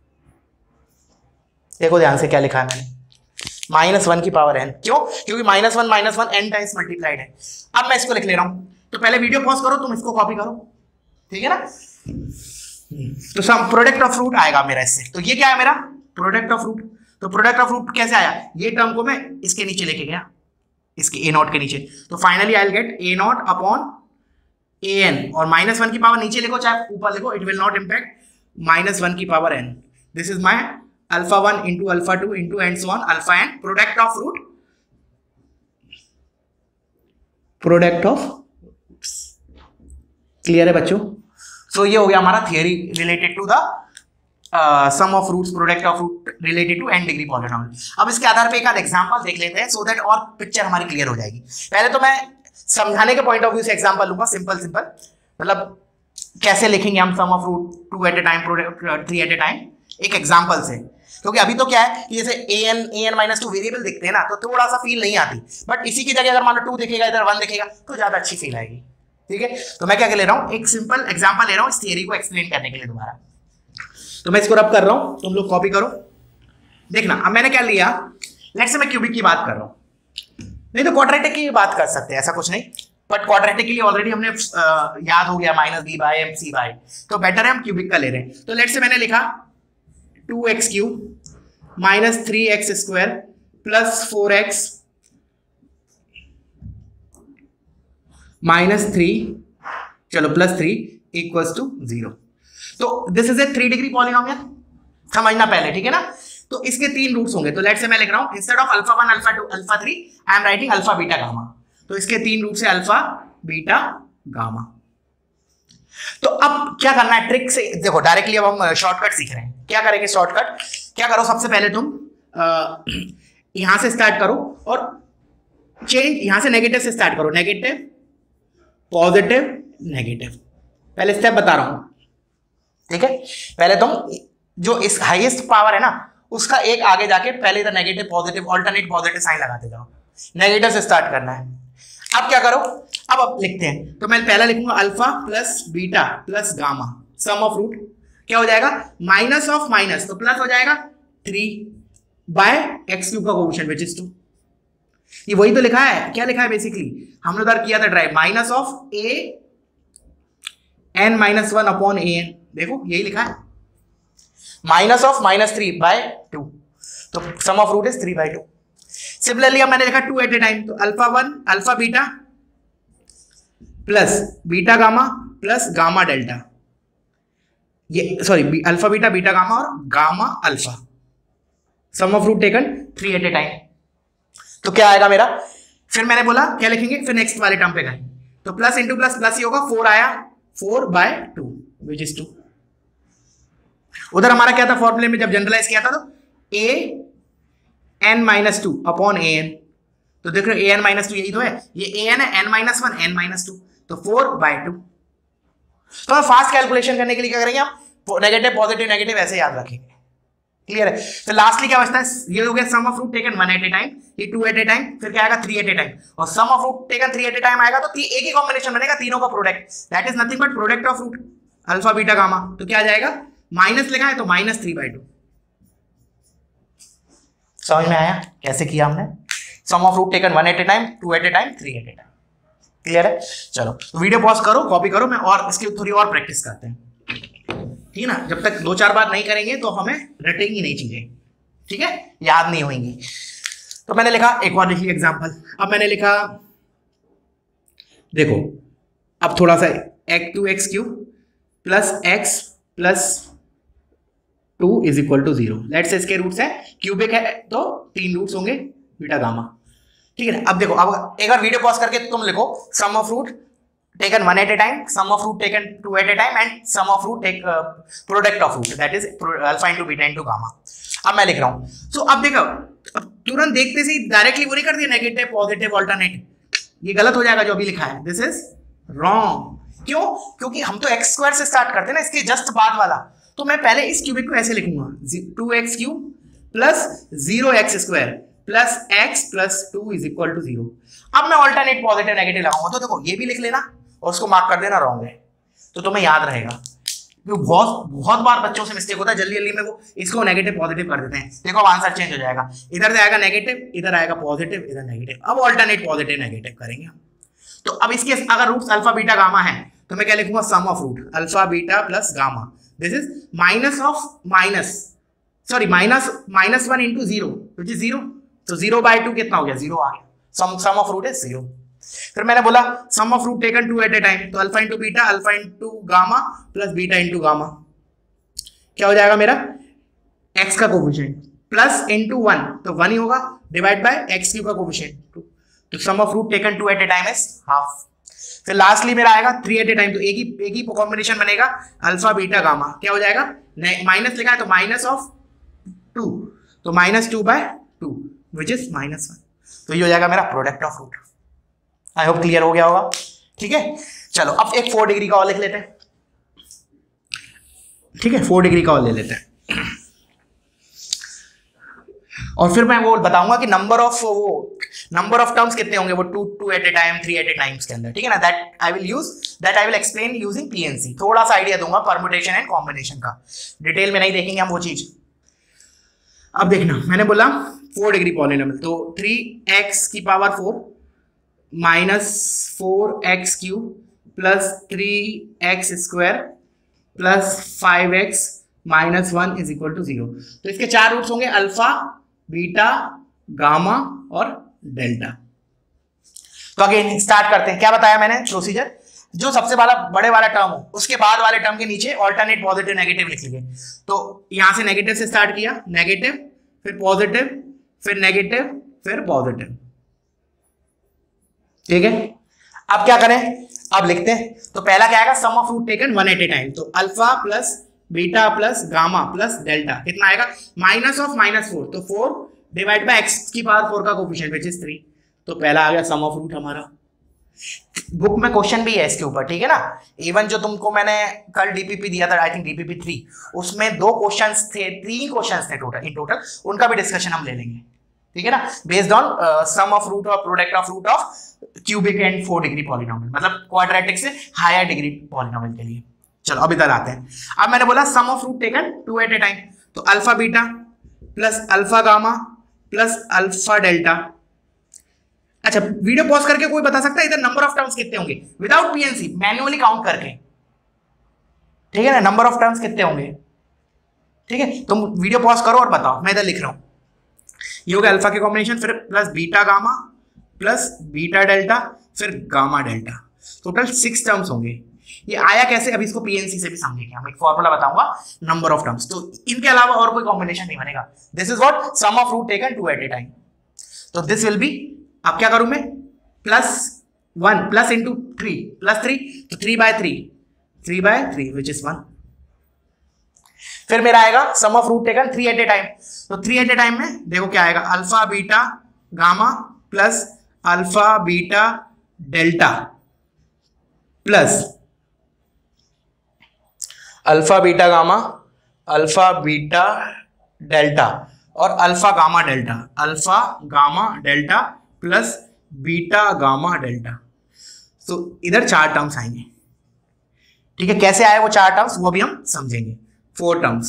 देखो ध्यान से क्या लिखा है मैंने, माइनस 1 की पावर n, क्यों, क्योंकि minus one n times multiplied है। अब मैं इसको लिख ले रहा हूं, तो पहले वीडियो पॉज करो, तुम इसको कॉपी करो, ठीक है ना, तो सम प्रोडक्ट ऑफ रूट आएगा मेरा इससे, तो ये क्या है मेरा प्रोडक्ट ऑफ रूट। तो प्रोडक्ट ऑफ रूट कैसे आया, ये टर्म को मैं इसके नीचे लेके गया, इसके a नॉट के नीचे, तो finally I will get a naught upon an, और माइनस 1 की पावर नीचे लिखो चाहे ऊपर लिखो, it will not impact, minus 1 की power n, this is my alpha 1 into alpha 2 into and so on alpha n, product of root, product of, clear है बच्चों। सो ये हो गया हमारा theory related to the sum of roots, product of root related to n degree polynomial. अब इसके आधार पे एक आध एग्जांपल देख लेते हैं, सो दैट और पिक्चर हमारी क्लियर हो जाएगी। पहले तो मैं समझाने के पॉइंट ऑफ व्यू से एग्जांपल लूंगा, सिंपल मतलब कैसे लिखेंगे हम sum of root 2 at a time, product 3 at a time, एक एग्जांपल से, क्योंकि अभी तो क्या है कि जैसे an माइनस 2 वेरिएबल दिखते हैं ना, तो थोड़ा सा फील नहीं आती, बट इसी की जगह अगर मान लो 2 दिखेगा इधर 1 दिखेगा तो ज्यादा अच्छी फील आएगी। ठीक है, तो मैं क्या ले रहा हूँ, एक सिंपल एग्जांपल ले रहा हूँ इस थियरी को एक्सप्लेन करने के लिए दोबारा। तो मैं इसको रब कर रहा हूँ, तुम लोग कॉपी करो, देखना। अब मैंने क्या लिया, लेट्स से मैं क्यूबिक की बात कर रहा हूँ, नहीं तो क्वाड्रेटिक की बात कर सकते हैं, ऐसा कुछ नहीं, बट क्वाड्रेटिक के लिए ऑलरेडी हमने याद हो गया minus b by m c by, तो बेटर है हम क्यूबिक का ले रहे हैं। तो लेट्स से मैंने लिखा 2x cube minus 3x square plus 4x minus 3, चलो प्लस 3 इक्वल्स टू 0। तो this is a 3 degree polynomial, समझना पहले, ठीक है ना। तो इसके 3 रूट्स होंगे, तो लेट्स से मैं लिख रहा हूं instead of alpha 1 alpha 2 alpha 3 I am writing alpha beta gamma, तो इसके 3 रूट्स है अल्फा बीटा गामा। तो अब क्या करना है, ट्रिक से देखो, डायरेक्टली अब हम शॉर्टकट सीख रहे हैं। क्या करेंगे शॉर्टकट, क्या करो, सबसे पहले तुम यहां से स्टार्ट करो और चेंज, यहां से नेगेटिव से स्टार्ट करो, नेगेटिव पॉजिटिव नेगेटिव, पहले स्टेप बता रहा हूं, ठीक है। पहले तुम जो इस हाईएस्ट पावर है ना उसका एक आगे जाके पहले इधर negative positive alternate positive sign लगाते जाओ, नेगेटिव से स्टार्ट करना है। अब क्या करो, अब लिखते हैं, तो मैं पहला लिखूंगा alpha plus beta plus gamma, sum of root क्या हो जाएगा, माइनस ऑफ माइनस, तो प्लस हो जाएगा 3 बाय एक्स क्यूब का कोएफिशिएंट विच इज 2। ये वही तो लिखा है, क्या लिखा है बेसिकली, हमने उधर किया था derive, minus of a n minus 1 upon a n, देखो यही लिखा है। माइनस ऑफ -3/2, तो sum of root is 3/2। Similarly अब मैंने लिखा 2 एट ए टाइम, तो alpha 1 alpha beta plus beta gamma plus gamma delta, ये sorry alpha beta beta gamma और gamma alpha, sum of root taken 3 at a time. तो क्या आएगा मेरा, फिर मैंने बोला क्या लिखेंगे, फिर नेक्स्ट वाले टर्म पे गए, तो प्लस इंटू प्लस प्लस ही होगा, 4 आया 4/2 विच इज 2। उधर हमारा क्या था फॉर्मूले में जब जनरलाइज किया था, तो an-2 अपॉन an, तो देख रहे हो an-2 यही तो है, ये an है, n-1 n-2, तो 4/2। तो हम फास्ट कैलकुलेशन करने के लिए क्या करेंगे, हम नेगेटिव पॉजिटिव नेगेटिव ऐसे याद रखेंगे। क्लियर है। तो लास्टली क्या बचता है, ये हो गया sum of root taken 1 at a time, ये 2 एट ए टाइम, फिर क्या आएगा 3 एट ए टाइम, और sum of root taken 3 at a time आएगा, तो एक ही कॉम्बिनेशन बनेगा तीनों का product, that is nothing but product of root alpha beta gamma. तो क्या आ जाएगा, माइनस लिखा है तो -3/2। समझ में आया कैसे किया हमने, sum of root taken 1 at a time, 2 at a time, 3 at a time. Clear है। चलो तो वीडियो पॉज करो, कॉपी करो, मैं और इसकी थोड़ी और प्रैक्टिस करते हैं, ठीक है ना। जब तक 2-4 बार नहीं करेंगे तो हमें रटेंगी नहीं चीजें, ठीक है, याद नहीं होंगी। तो मैंने लिखा, एक और लिखिए एग्जांपल। अब मैंने लिखा, देखो अब थोड़ा सा x2x³ plus x plus 2 is equal to 0। Let's say इसके रूट्स है, क्यूबिक है तो 3 रूट्स होंगे बीटा गामा, ठीक है। अब देखो, अब एक बार वीडियो पॉज करके तुम लिखो sum of root taken 1 at a time, sum of root taken 2 at a time, and sum of root take product of root, that is alpha into beta into gamma. अब मैं लिख रहा हूं, तो अब देखो, तुरंत देखते से डायरेक्टली वो नहीं कर दिया नेगेटिव पॉजिटिव अल्टरनेट, ये गलत हो जाएगा जो अभी लिखा है, दिस इज रॉन्ग। क्यों, क्योंकि हम तो x² से स्टार्ट करते हैं ना, इसके जस्ट बाद वाला, तो मैं पहले इस क्यूबिक को ऐसे लिखूंगा, 2x³ plus 0x² plus x plus 2 is equal to 0। अब मैं ऑल्टरनेट पॉजिटिव नेगेटिव लगाऊंगा, तो देखो ये भी लिख लेना और उसको मार्क कर देना रॉन्ग है, तो तुम्हें याद रहेगा। बहुत बार बच्चों से मिस्टेक होता है, जल्दी जल्दी में वो इसको नेगेटिव पॉजिटिव कर देते हैं। देखो अब आंसर चेंज हो जाएगा, इधर से आएगा नेगेटिव, इधर आएगा पॉजिटिव, इधर नेगेटिव। अब ऑल्टरनेट पॉजिटिव नेगेटिव करेंगे हम। तो अब इसके अगर रूट्स अल्फा बीटा गामा है, तो मैं क्या लिखूंगा, sum of root alpha beta plus gamma, this is minus of minus, sorry minus 1 into 0 which is 0, तो 0/2 कितना हो गया, 0 आ गया, सम ऑफ रूट इज 0। फिर मैंने बोला sum of root taken 2 at a time, तो alpha into beta alpha into gamma plus beta into gamma, क्या हो जाएगा मेरा, x का कोफिशिएंट प्लस इंटू 1, तो 1 ही होगा, डिवाइड बाय x³ का कोफिशिएंट 2, तो sum of root taken 2 at a time is half. फिर लास्टली मेरा आएगा 3 एट ए टाइम, तो एक ही कॉम्बिनेशन बनेगा अल्फा बीटा गामा, क्या हो जाएगा, माइनस लिखा है तो माइनस ऑफ 2, तो -2/2 विच इज -1, तो ये हो जाएगा मेरा product of root. I hope clear हो गया होगा, ठीक है। चलो अब एक 4 डिग्री का और लिख लेते हैं, ठीक है, 4 डिग्री का और ले लेते हैं, और फिर मैं वो बताऊंगा कि नंबर ऑफ टर्म्स कितने होंगे, वो 2 at a time 3 at a times के अंदर, ठीक है ना। That I will explain using PNC, थोड़ा सा आइडिया दूंगा परम्यूटेशन एंड कॉम्बिनेशन का, डिटेल में नहीं देखेंगे हम वो चीज। अब देखना, मैंने बोला 4 डिग्री पॉलिनोमियल, तो 3x⁴ minus 4x³ plus 3x² plus 5x minus 1 is equal to 0। तो इसके 4 रूट्स होंगे अल्फा बीटा गामा और डेल्टा। तो अगेन स्टार्ट करते हैं, क्या बताया मैंने प्रोसीजर, जो सबसे वाला बड़े वाला टर्म हो उसके बाद वाले टर्म के नीचे ऑल्टरनेट पॉजिटिव नेगेटिव लिख लीजिए। तो यहां से नेगेटिव से स्टार्ट किया, नेगेटिव फिर पॉजिटिव फिर नेगेटिव फिर पॉजिटिव, ठीक है। अब क्या करें, अब लिखते हैं, तो पहला क्या आएगा, sum of root taken 1 at a time, तो alpha plus beta plus gamma plus delta कितना आएगा, माइनस ऑफ -4, तो 4 डिवाइड बाय x⁴ का कोफिशिएंट विच इज 3, तो पहला आ गया सम ऑफ रूट हमारा। बुक में क्वेश्चन भी है इसके ऊपर, ठीक है ना। इवन जो तुमको मैंने कल डीपीपी दिया था, आई थिंक डीपीपी 3, उसमें 2 क्वेश्चंस थे, 3 क्वेश्चंस थे टोटल, इन टोटल उनका भी डिस्कशन हम ले लेंगे, ठीक है ना, based on sum of root और product of root of cubic and 4 degree polynomial, मतलब क्वाड्रेटिक से हायर डिग्री पॉलिनोमियल के लिए। चलो अब इधर आते हैं। अब मैंने बोला sum of root taken 2 at a time, तो alpha beta plus alpha gamma plus alpha delta. अच्छा, वीडियो पॉज करके कोई बता सकता है इधर नंबर ऑफ टर्म्स कितने होंगे, विदाउट पीएनसी, मैन्युअली काउंट करके, ठीक है ना, नंबर ऑफ टर्म्स कितने होंगे, ठीक है, तुम वीडियो पॉज करो और बताओ, मैं इधर लिख रहा हूं। ये हो गया अल्फा के कॉम्बिनेशन, फिर plus beta gamma plus beta delta फिर गामा डेल्टा, टोटल 6 टर्म्स होंगे। ये आया कैसे, अभी इसको पीएनसी से भी समझेंगे हम, एक फॉर्मूला बताऊंगा नंबर ऑफ टर्म्स। तो इनके अलावा और कोई कॉम्बिनेशन नहीं बनेगा। This is what sum of root taken 2 at a time. तो दिस विल बी, अब क्या करूं मैं, +1 प्लस इंटू 3 +3, तो 3/3 विच इज 1। फिर मेरा आएगा sum of root taken 3 at a time. तो 3 एट ए टाइम में देखो क्या आएगा, alpha beta gamma plus alpha beta delta plus alpha beta gamma alpha beta delta और alpha gamma delta plus beta gamma delta. तो इधर 4 terms आएंगे। ठीक है, कैसे आए वो 4 टर्म्स वो भी हम समझेंगे। 4 टर्म्स,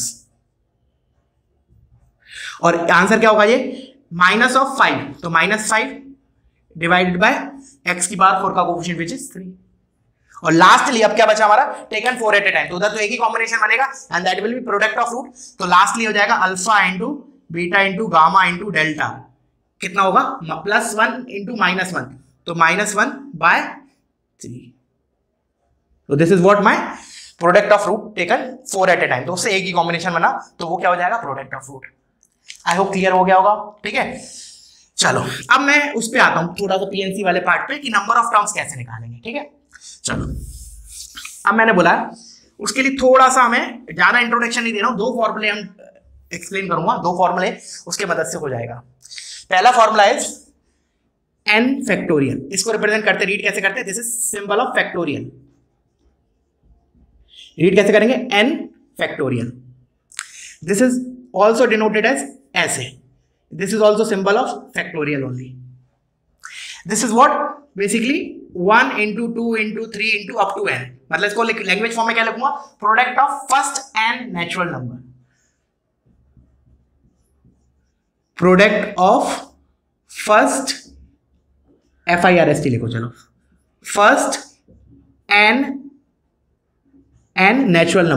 और आंसर क्या होगा ये -5, तो -5 डिवाइडेड बाय x की पावर 4 का कोएफिशिएंट विच इज 3। और लास्टली अब क्या बचा हमारा, टेकन 4 एट ए टाइम, तो उधर तो एक ही कॉम्बिनेशन बनेगा and that will be product of root. तो लास्टली हो जाएगा alpha into beta into gamma into delta, कितना होगा +1 इंटू -1, तो -1/3। तो this is what my product of root taken 4 at a time. तो उससे एक ही कॉम्बिनेशन बना, तो वो क्या हो जाएगा, product of root. I hope clear हो गया होगा। ठीक है, चलो अब मैं उस पे आता हूं थोड़ा सा पीएनसी वाले पार्ट पे कि नंबर ऑफ टर्म्स कैसे निकालेंगे। ठीक है, चलो अब मैंने बोला उसके लिए थोड़ा सा हमें ज्यादा इंट्रोडक्शन नहीं दे रहा हूं, 2 फॉर्मूले हम एक्सप्लेन करूंगा, 2 फॉर्मूले उसके मदद से हो जाएगा। पहला फॉर्मूला इज n फैक्टोरियल। इसको रिप्रेजेंट करते, रीड कैसे करते हैं, this is symbol of factorial. Read कैसे करेंगे, n factorial. This is also denoted as ऐसे, this is also symbol of factorial only. This is what basically 1 into 2 into 3 into up to n, मतलब इसको language form में क्या लिखूंगा, product of first n natural number, product of first FIRST लिखो, चलो first n natural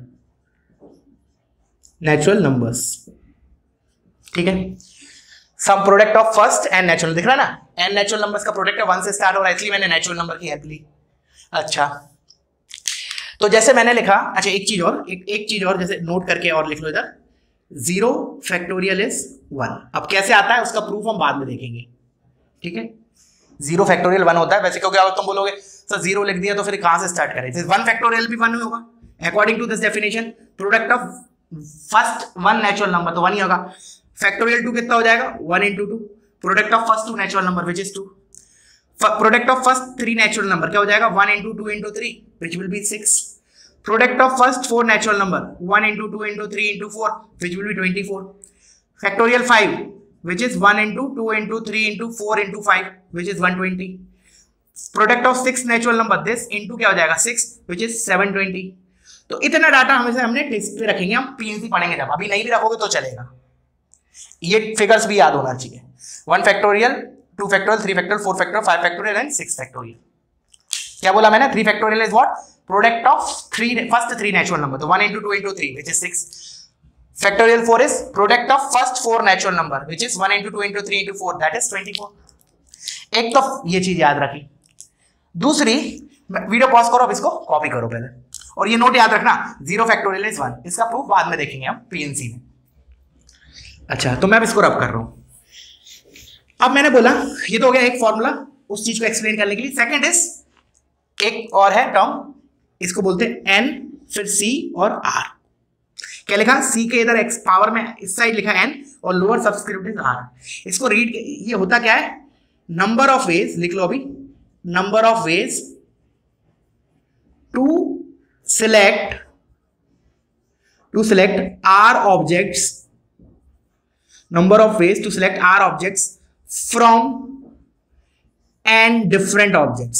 numbers. ठीक है, sum product of first n natural, दिख रहा है ना, n नेचुरल नंबर्स का प्रोडक्ट है, 1 से स्टार्ट हो रहा है, इसलिए मैंने नेचुरल नंबर की हेल्प ली। अच्छा, तो जैसे मैंने लिखा, अच्छा एक चीज और जैसे नोट करके और लिख लो इधर, 0 फैक्टोरियल इज 1। अब कैसे आता है उसका प्रूफ हम बाद में देखेंगे। ठीक है, 0 फैक्टोरियल 1 होता है। वैसे क्योंकि तुम बोलोगे सर 0 लिख दिया तो फिर कहां से स्टार्ट करें, 1 फैक्टोरियल भी 1 होगा according to this definition. Product of first 1 natural number तो 1 ही होगा। फैक्टोरियल 2 कितना हो जाएगा, 1 into 2। Product of first 2 natural number which is 2। Product of first 3 natural number क्या हो जाएगा, 1 into 2 into 3 which will be 6। Product of first 4 natural number 1 into 2 into 3 into 4 which will be 24। Factorial 5 which is 1 into 2 into 3 into 4 into 5 which is 120। Product of 6 natural number this into क्या हो जाएगा 6 which is 720। तो इतना data हमेशा हमने test पे रखेंगे, हम पीएनसी पढ़ेंगे जब, अभी नहीं भी रखोगे तो चलेगा। ये फिगर्स भी याद होना चाहिए, 1 factorial 2 factorial 3 factorial 4 factorial 5 factorial and 6 factorial. क्या बोला मैंने, 3 factorial is what, product of first 3 natural number, तो 1 into 2 into 3 which is 6। Factorial 4 is product of first 4 natural number which is 1 into 2 into 3 into 4 that is 24। एक तो ये चीज याद रखी। दूसरी, वीडियो पॉज करो, अब इसको कॉपी करो पहले, और ये नोट याद रखना 0 फैक्टोरियल इज 1। इसका प्रूफ बाद में देखेंगे हम पीएनसी में। अच्छा, तो मैं अब इसको रब कर रहा हूं। अब मैंने बोला ये तो हो गया एक फॉर्मूला उस चीज को एक्सप्लेन करने के लिए। सेकंड इज एक और है टर्म, इसको बोलते हैं n फिर c और r। क्या लिखा, c के इधर x पावर में इस साइड लिखा n और लोअर सबस्क्रिप्ट इज r। इसको रीड, ये होता क्या है, नंबर ऑफ वेज लिख लो अभी, number of ways to select r objects, number of ways to select r objects from n different objects।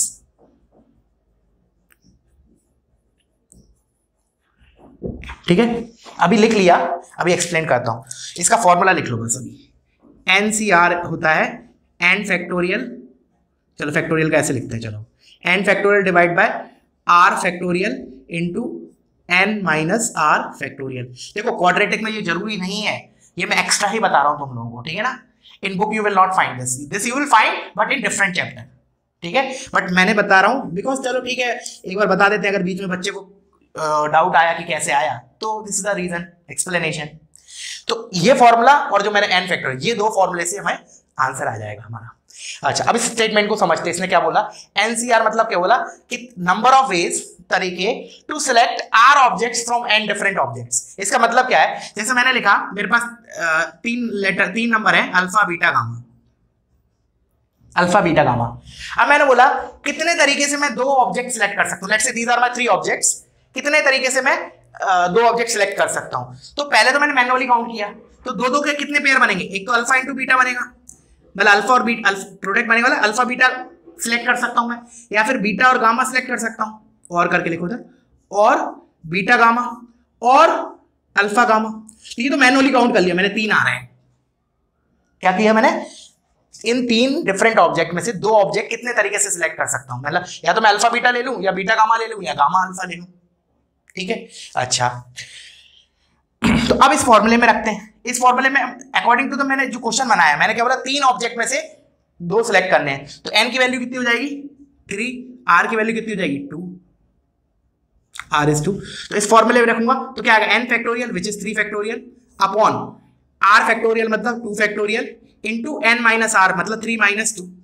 ठीक है, अभी लिख लिया, अभी एक्सप्लेन करता हूं। इसका फॉर्मूला लिख लो बस अभी, NCR होता है n फैक्टोरियल, चलो फैक्टोरियल कैसे लिखते हैं, चलो n factorial divide by r factorial into n minus r factorial. देखो क्वाड्रेटिक में ये जरूरी नहीं है, ये मैं एक्स्ट्रा ही बता रहा हूं तुम लोगों को, ठीक है ना। In book you will not find this you will find but in different chapter, ठीक है। बट मैंने बता रहा हूं बिकॉज चलो ठीक है, एक बार बता देते हैं, अगर बीच में बच्चे को डाउट आया कि कैसे आया, तो this is the reason explanation. तो ये फॉर्मूला और जो मैंने n फैक्टोरियल, ये दो फॉर्मूले से हमें आंसर आ जाएगा हमारा। अच्छा, अब इस स्टेटमेंट को समझते हैं। इसने क्या बोला, एनसीआर मतलब क्या बोला कि नंबर ऑफ वेज, तरीके to select r objects from n different objects. इसका मतलब क्या है, जैसे मैंने लिखा मेरे पास तीन नंबर है, alpha beta gamma, alpha beta gamma. अब मैंने बोला कितने तरीके से मैं दो ऑब्जेक्ट सिलेक्ट कर सकता हूं, let's say these are my three objects, कितने तरीके से मैं दो ऑब्जेक्ट सिलेक्ट कर सकता हूं। तो पहले तो मैंने मैन्युअली काउंट किया, तो दो दो के कितने पेयर बनेंगे, एक तो अल्फा इंटू बीटा बनेगा, मतलब अल्फा और बीटा प्रोडक्ट बनेगा, वाला अल्फा बीटा सिलेक्ट कर सकता हूं मैं, या फिर बीटा और गामा सिलेक्ट कर सकता हूं, और करके लिखो उधर, और बीटा गामा और अल्फा गामा। ये तो मैन्युअली काउंट कर लिया मैंने, तीन आ रहे हैं। क्या किया मैंने, इन तीन डिफरेंट ऑब्जेक्ट में से दो ऑब्जेक्ट कितने तरीके से सिलेक्ट कर सकता हूं, मतलब या तो मैं अल्फा बीटा ले लूं, या बीटा गामा ले लूं, या गामा अल्फा ले लूं, ठीक है। अच्छा, तो अब इस फॉर्मूले में रखते हैं। इस फॉर्मूले में अकॉर्डिंग टू, तो मैंने जो क्वेश्चन बनाया, मैंने क्या बोला, तीन ऑब्जेक्ट में से दो सिलेक्ट करने हैं, तो n की वैल्यू कितनी हो जाएगी 3, r की वैल्यू कितनी हो जाएगी 2, r is 2। तो इस फॉर्मूले में रखूंगा तो क्या आएगा, n factorial which is 3 factorial upon r factorial मतलब 2 factorial into n minus r मतलब 3 माइनस 2।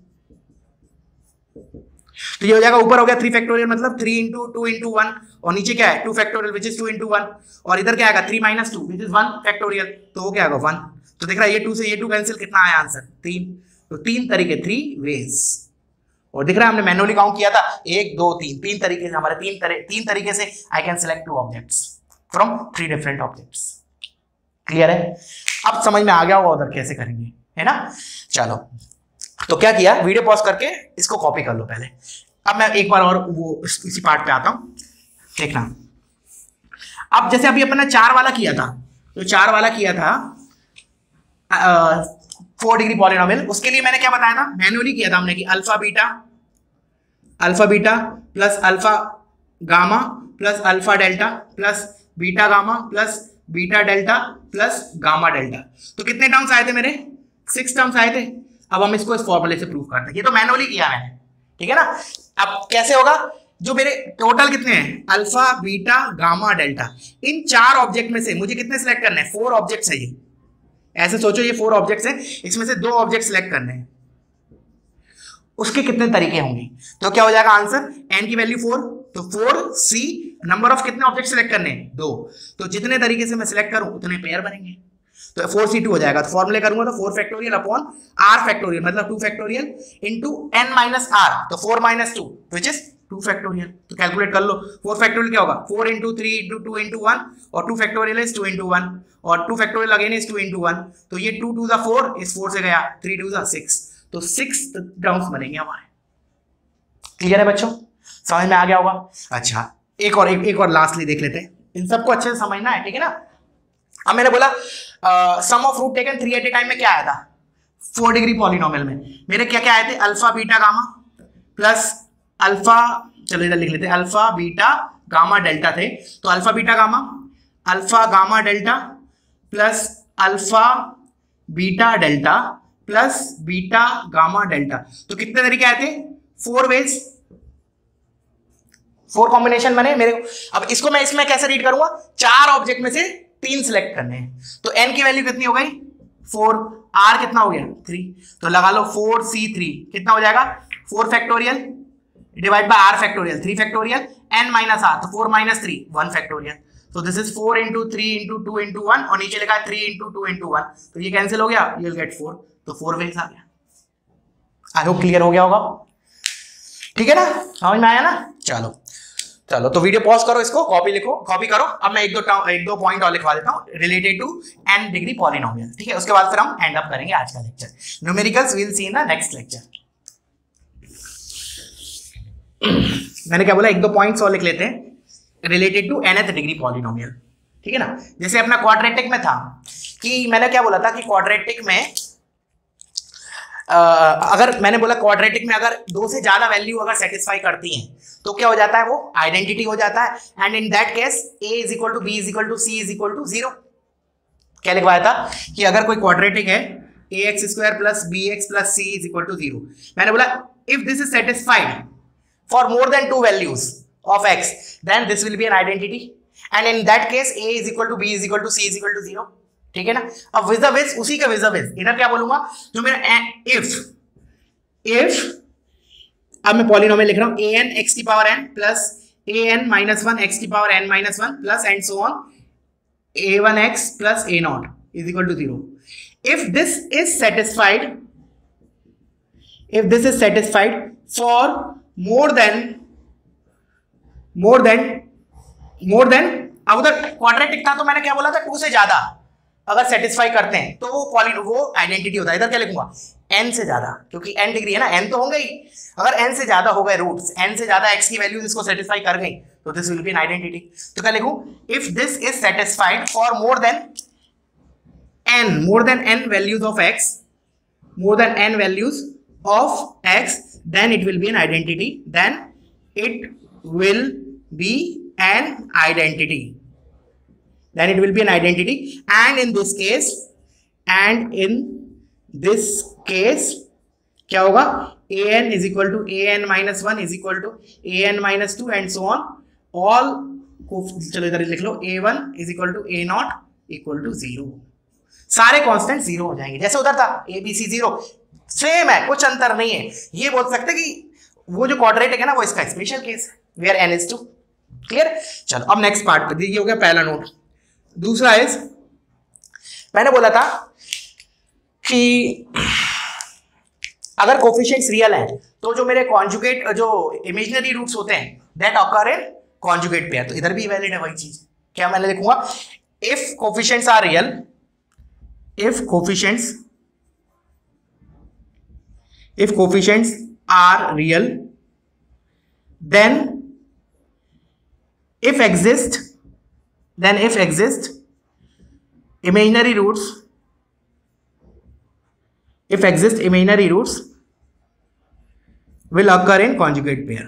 तो ये हो जाएगा, ऊपर हो गया 3 फैक्टोरियल मतलब 3 इंटू 2 इंटू 1, और नीचे क्या है 2 फैक्टोरियल विच इज 2 इंटू 1, और इधर क्या आएगा 3 माइनस 2 विच इज 1 फैक्टोरियल, तो वो क्या आएगा 1। तो देख रहा है ये 2 से ये 2 कैंसिल, कितना आया आंसर 3। तो तीन तरीके, 3 वेज, और दिख रहा है हमने मैन्युअली काउंट किया था 1 2 3, तीन तरीके से हमारे तीन तरीके से I can select 2 objects from 3 different objects. Clear है, अब समझ में आ गया होगा उधर कैसे करेंगे, है ना। चलो, तो क्या किया, वीडियो पॉज करके इसको कॉपी कर लो पहले। अब मैं एक बार और वो इसी पार्ट पे आता हूं, देखना। अब जैसे अभी अपने 4 वाला किया था, तो 4 वाला किया था 4 डिग्री पॉलिनोमियल, उसके लिए मैंने क्या बताया था, मैन्युअली किया था हमने कि alpha beta plus alpha gamma plus alpha delta plus beta gamma plus beta delta plus gamma delta. तो कितने टर्म्स आए थे मेरे, 6 टर्म्स आए थे। अब हम इसको इस फॉर्मूले से प्रूव करते हैं, ये तो मैन्युअली किया मैंने, ठीक है ना। अब कैसे होगा, जो मेरे टोटल कितने हैं, अल्फा बीटा गामा डेल्टा, इन 4 ऑब्जेक्ट में से मुझे कितने सिलेक्ट करने हैं, 4 ऑब्जेक्ट्स है ये, ऐसे सोचो ये 4 ऑब्जेक्ट्स हैं, इसमें से 2 ऑब्जेक्ट सिलेक्ट करने हैं, उसके कितने तरीके होंगे। तो क्या हो जाएगा आंसर, n की वैल्यू 4, तो 4c नंबर ऑफ कितने ऑब्जेक्ट सिलेक्ट करने हैं 2, तो जितने तरीके से मैं सिलेक्ट करूं उतने पेयर बनेंगे, तो 4c2 हो जाएगा। तो फॉर्मूले करूंगा तो 4 फैक्टोरियल अपॉन r फैक्टोरियल मतलब 2 factorial into n minus r, तो 4 माइनस 2 विच इज 2 फैक्टोरियल। तो कैलकुलेट कर लो, 4 फैक्टोरियल क्या होगा, 4 इंटू 3 इंटू 2 इंटू 1, और 2 फैक्टोरियल इज 2 इंटू 1, और 2 फैक्टोरियल अगेन इज 2 इंटू 1, तो ये 2 2 ज़ा 4, इस 4 से गया 3 2 ज़ा 6, तो 6 टर्म्स बनेंगे हमारे। क्लियर है बच्चों, समझ में आ गया होगा। अच्छा, एक और लास्टली देख लेते हैं, इन सबको अच्छे से समझना है, ठीक है ना। अब मैंने बोला sum of root taken 3 at a time में क्या आया था, 4 डिग्री पॉलिनोमियल में मेरे क्या क्या आए थे, alpha beta gamma plus alpha, चलो इधर लिख लेते हैं, अल्फा बीटा गामा डेल्टा थे। तो alpha beta gamma, alpha gamma delta plus alpha beta delta plus beta gamma delta, तो कितने तरीके आए थे, 4 वेज, 4 कॉम्बिनेशन बने मेरे को। अब इसको मैं इसमें कैसे रीड करूंगा, 4 ऑब्जेक्ट में से 3 सिलेक्ट करने हैं, तो n की वैल्यू कितनी हो गई 4, r कितना हो गया 3, तो लगा लो 4c3 कितना हो जाएगा 4 factorial divide by r factorial 3 factorial n minus r, तो 4 माइनस 3 1 फैक्टोरियल, तो this is 4 into 3 into 2 into 1, और नीचे लिखा है 3 इंटू 2 इंटू 1, तो ये कैंसिल हो गया, यू विल गेट 4, तो 4 वेज आ गया। आई होप क्लियर हो गया होगा, ठीक है ना, समझ में आया ना। चलो तो वीडियो पॉज करो, इसको कॉपी करो। अब मैं एक दो पॉइंट और लिखवा देता हूं related to n degree polynomial, ठीक है। उसके बाद फिर हम एंड अप करेंगे आज का lecture, numericals will see in the next lecture. मैंने क्या बोला, एक दो पॉइंट्स और लिख लेते हैं related to nth degree polynomial, ठीक है ना। जैसे अपना क्वाड्रेटिक में था कि मैंने क्या बोला था कि क्वाड्रेटिक में अगर मैंने बोला क्वाड्रेटिक में अगर दो से ज्यादा वैल्यू अगर सेटिस्फाई करती हैं तो क्या हो जाता है, वो आइडेंटिटी हो जाता है। And in that case a is equal to b is equal to c is equal to 0। क्या लिखवाया था कि अगर कोई क्वाड्रेटिक है ax square plus bx plus c is equal to 0, मैंने बोला if this is satisfied for more than 2 values of x then this will be an identity and in that case a is equal to b is equal to c is equal to 0। ठीक है ना। अब with the Vij उसी का with the Vij इधर क्या बोलूंगा, जो मेरा इफ अब मैं पॉलिनोमियल लिख रहा हूं an x की power n plus an minus 1 x की power n minus 1 plus and so on a1x plus a0 is equal to 0. If this is satisfied for more than अब उधर क्वाड्रेटिक था तो मैंने क्या बोला था, 2 से ज्यादा अगर सेटिस्फाई करते हैं तो वो आइडेंटिटी होता है। इधर क्या लिखूंगा, n से ज्यादा, क्योंकि n डिग्री है ना, n तो होंगे ही। अगर n से ज्यादा हो गए रूट्स, n से ज्यादा x की वैल्यूज इसको सेटिस्फाई कर गई तो this will be an identity. तो क्या लिखूं, if this is satisfied for more than n values of x, then it will be an identity, and in this case क्या होगा, an is equal to an minus 1 is equal to an minus 2 and so on, all को चलो इधर लिख लो, a1 is equal to a0 equal to 0, सारे constant 0 हो जाएंगे। जैसे उधर था abc 0, सेम है, कुछ अंतर नहीं है। ये बोल सकते कि वो जो क्वाड्रेटिक है ना वो इसका स्पेशल केस है, वेयर n is 2। क्लियर। चलो अब नेक्स्ट पार्ट पे, ये हो गया पहला नोट। दूसरा इज, मैंने बोला था कि अगर कोफिशिएंट्स रियल हैं तो जो मेरे कॉन्जुगेट जो इमेजिनरी रूट्स होते हैं that occur in conjugate pair. तो इधर भी वैलिड है वही चीज। क्या मैंने लिखूंगा, if coefficients are real, if coefficients are real, then if exist imaginary roots will occur in conjugate pair,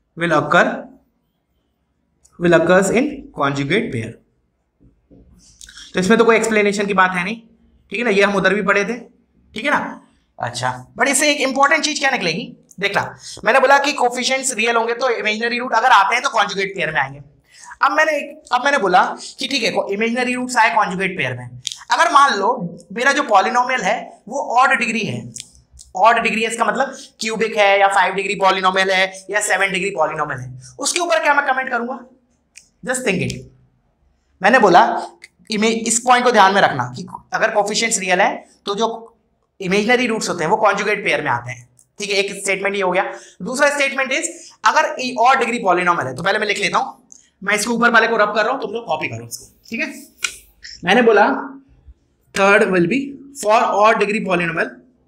occurs in conjugate pair। तो इसमें तो कोई एक्सप्लेनेशन की बात है नहीं, ठीक है ना, ये हम उधर भी पढ़े थे, ठीक है ना। अच्छा, बट इससे एक इंपॉर्टेंट चीज क्या निकलेगी, देखना, मैंने बोला कि कोफिशिएंट्स रियल होंगे तो इमेजिनरी रूट अगर आते हैं तो कॉन्जुगेट पेयर में आएंगे। अब मैंने बोला कि ठीक है, इमेजिनरी रूट्स आए कॉन्जुगेट पेयर में। अगर मान लो मेरा जो पॉलिनोमियल है वो ऑड डिग्री है, इसका मतलब क्यूबिक है या 5 डिग्री पॉलिनोमियल है या 7 डिग्री पॉलिनोमियल है, उसके ऊपर क्या मैं कमेंट करूंगा, जस्ट थिंक इट। मैंने बोला इस पॉइंट को ध्यान में रखना कि अगर कोफिशिएंट्स रियल है तो जो इमेजिनरी रूट्स होते हैं वो कॉन्जुगेट पेयर में आते हैं। ठीक है, एक स्टेटमेंट ये हो गया। दूसरा स्टेटमेंट इज, अगर ऑड डिग्री पॉलिनोमियल है, तो पहले मैं लिख लेता हूं, मैं इसके ऊपर वाले को रब कर रहा हूं, तुम लोग कॉपी करो इसको। ठीक है, मैंने बोला third will be for odd degree polynomial,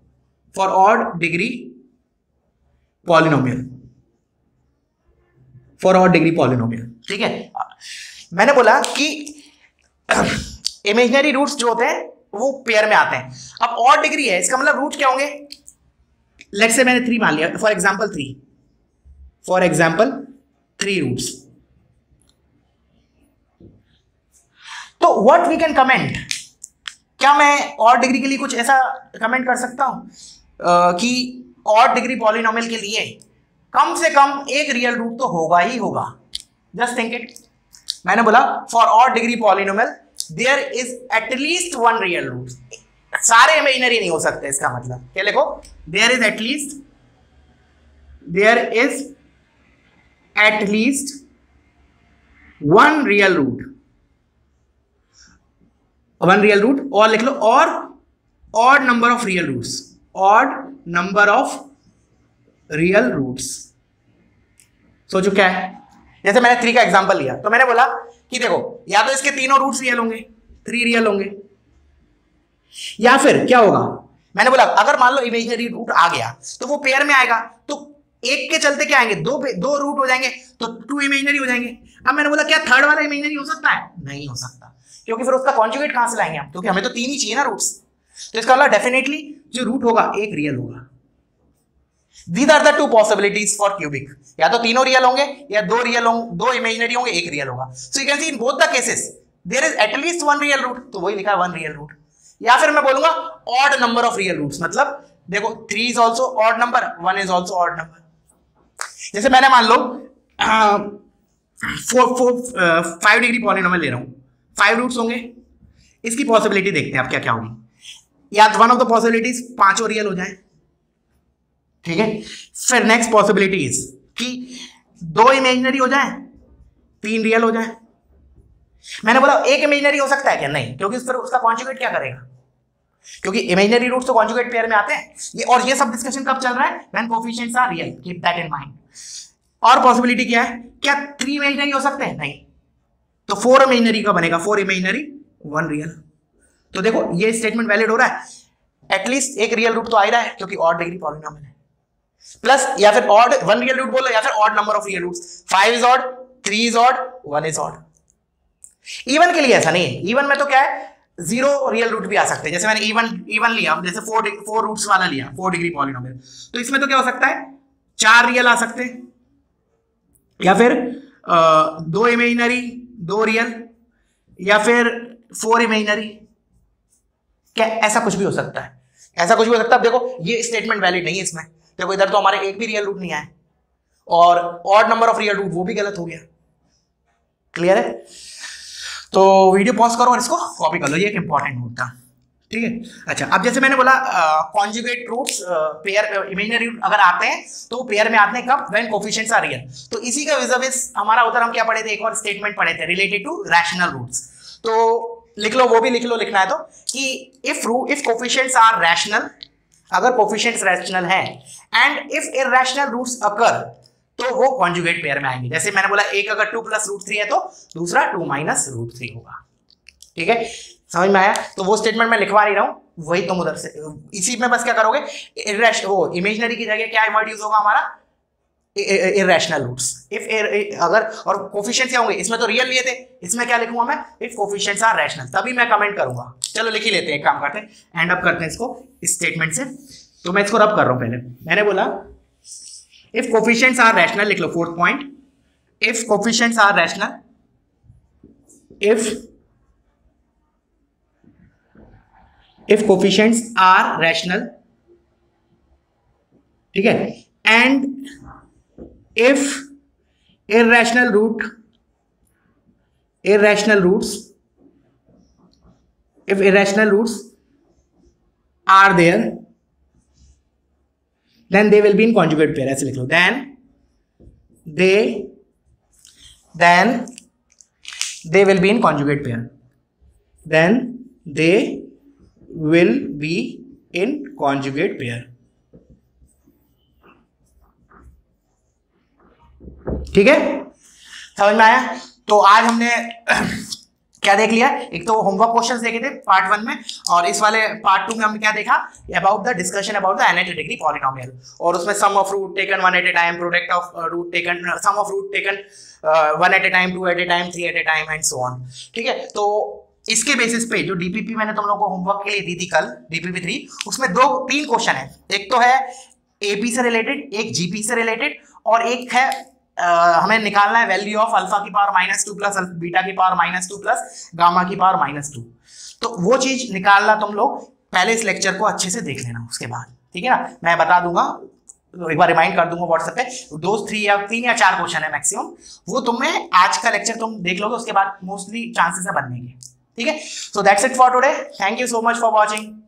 ठीक है। मैंने बोला कि इमेजिनरी रूट्स जो होते हैं वो पेयर में आते हैं। अब ऑड डिग्री है, इसका मतलब रूट क्या होंगे, लेट्स से मैंने 3 मान लिया, फॉर एग्जांपल 3 रूट्स। तो व्हाट वी कैन कमेंट, क्या मैं ऑड डिग्री के लिए कुछ ऐसा कमेंट कर सकता हूं कि ऑड डिग्री पॉलिनोमियल के लिए कम से कम एक रियल रूट तो होगा ही होगा। Just think it. मैंने बोला for odd degree polynomial there is at least 1 real root, सारे इमेजिनरी नहीं हो सकते। इसका मतलब क्या लिखो, there is at least 1 real root, और लिख लो और odd number of real roots. सोचो क्या है, जैसे मैंने 3 का एग्जांपल लिया, तो मैंने बोला कि देखो या तो इसके तीनों रूट्स रियल होंगे, 3 रियल होंगे, या फिर क्या होगा, मैंने बोला अगर मान लो इमेजिनरी रूट आ गया तो वो पेयर में आएगा, तो एक के चलते क्या आएंगे, 2 रूट हो जाएंगे, तो 2 इमेजिनरी हो जाएंगे। अब मैंने बोला क्या थर्ड वाला इमेजिनरी हो सकता है, नहीं हो सकता, क्योंकि फिर उसका कॉन्जुगेट कहां से लाएंगे हम, क्योंकि हमें तो 3 ही चाहिए ना रूट्स। तो इसका मतलब डेफिनेटली जो रूट होगा एक रियल होगा। These are the two possibilities for cubic, या तो तीनों रियल होंगे या दो रियल होंगे, दो इमेजिनरी होंगे, एक रियल होगा। So you can see in both the cases there is at least one real root, तो वही लिखा है वन रियल रूट। या फिर मैं बोलूंगा odd number of real roots, मतलब देखो 3 is also odd number, 1 is also odd number. जैसे मैंने मान लो 5 डिग्री पॉलिनोमियल ले रहा हूं, 5 रूट्स होंगे, इसकी पॉसिबिलिटी देखते हैं आप क्या क्या होगी। या one of the possibilities 5 real हो जाए, ठीक है। फिर नेक्स्ट पॉसिबिलिटी इज कि 2 इमेजिनरी हो जाए, 3 रियल हो जाए। मैंने बोला एक इमेजिनरी हो सकता है क्या, नहीं, क्योंकि फिर उसका कॉन्जुगेट क्या करेगा, क्योंकि इमेजिनरी रूट्स तो कॉन्जुगेट पेयर में आते हैं। ये और ये सब डिस्कशन कब चल रहा है, when coefficients are real, keep that in mind. और पॉसिबिलिटी क्या है, क्या 3 इमेजिनरी हो सकते हैं, नहीं, तो 4 इमेजिनरी का बनेगा, 4 इमेजिनरी 1 रियल। तो देखो ये स्टेटमेंट वैलिड हो रहा है, एटलीस्ट एक रियल रूट तो आ ही रहा है क्योंकि ऑड डिग्री पॉलिनोमियल है। प्लस या फिर ऑड 1 रियल रूट बोलो या फिर odd number of real roots, 5 is odd, 3 is odd, 1 is odd. Even के लिए ऐसा नहीं है, इवन में तो क्या है 0 रियल रूट भी आ सकते हैं। जैसे मैंने इवन लिया, जैसे 4 रूट्स वाला लिया, 4 डिग्री पॉलिनोमियल, तो इसमें तो क्या हो सकता है 4 रियल आ सकते हैं, या फिर 2 इमेजिनरी 2 रियल, या फिर 4 इमेजिनरी, क्या ऐसा कुछ भी हो सकता है, ऐसा कुछ भी हो सकता है। अब देखो ये स्टेटमेंट वैलिड नहीं है इसमें, देखो इधर तो हमारे एक भी रियल रूट नहीं आया, और odd number of real root वो भी गलत हो गया। क्लियर है? तो वीडियो पॉज करो और इसको कॉपी कर लो, ये एक इंपॉर्टेंट नोट था, ठीक है। अच्छा, अब जैसे मैंने बोला conjugate roots pair imaginary root अगर आते हैं तो पेयर में आते हैं कब, व्हेन कोएफिशिएंट्स आर रियल। तो इसी का विज़ हमारा उधर हम क्या पढ़े थे, एक और स्टेटमेंट पढ़े थे रिलेटेड टू रैशनल रूट्स। तो लिख लो, वो भी लिख लो, लिखना है तो कि इफ कोएफिशिएंट्स आर रैशनल, अगर कोएफिशिएंट्स रैशनल हैं, and if irrational roots occur, तो वो कॉन्जुगेट पेयर में आएंगे। जैसे मैंने बोला एक अगर 2 + √3 है तो दूसरा 2 - √3 होगा, ठीक है। समझ में आया? तो वो स्टेटमेंट मैं लिखवा नहीं रहा हूं, वही तुम उधर से इसी में बस क्या करोगे, वो इमेजिनरी की जगह क्या वर्ड यूज होगा हमारा, इरैशनल रूट्स। इफ अगर और कोएफिशिएंट्स क्या होंगे, इसमें तो रियल लिए थे, इसमें क्या लिखूंगा मैं, इफ कोएफिशिएंट्स आर रैशनल, तभी मैं कमेंट करूंगा। चलो लिख ही लेते हैं, एक काम करते हैं, एंड अप करते हैं इसको इस स्टेटमेंट से। तो मैं इसको रब कर रहा हूं। पहले मैंने बोला इफ कोएफिशिएंट्स आर रैशनल, लिख लो 4th point, if coefficients are rational, if coefficients are rational, ठीक है, and if irrational roots, if irrational roots are there, then they will be in conjugate pair। ऐसे लिख लो, then they will be in conjugate pair, then they will be in conjugate pair, ठीक है। समझ में आया? तो आज हमने क्या देख लिया, एक तो होमवर्क क्वेश्चंस देखे थे पार्ट 1 में, और इस वाले पार्ट 2 में हमने क्या देखा, about the discussion about the nth degree polynomial, और उसमें sum of root taken 1 at a time, product of root taken, sum of root taken 1 at a time, 2 at a time, 3 at a time, and so on, ठीक है। तो इसके basis पे जो DPP मैंने तुम लोगों को होमवर्क के लिए दी थी कल, डीपीपी 3, उसमें 3 क्वेश्चन है। एक तो है एपी से रिलेटेड, एक जीपी से रिलेटेड, और एक है हमें निकालना है वैल्यू ऑफ अल्फा की पावर -2 प्लस बीटा की पावर -2 प्लस गामा की पावर -2। तो वो चीज निकालना तुम लोग पहले इस लेक्चर को अच्छे से देख लेना, उसके बाद, ठीक है ना, मैं बता दूंगा, एक बार रिमाइंड कर दूंगा व्हाट्सएप पे। 3 या 4 क्वेश्चन है मैक्सिमम, वो तुम्हें आज का लेक्चर तुम देख लोगे, उसके बाद मोस्टली चांसेस है बनने के, ठीक है। So that's it for today, thank you so much for watching.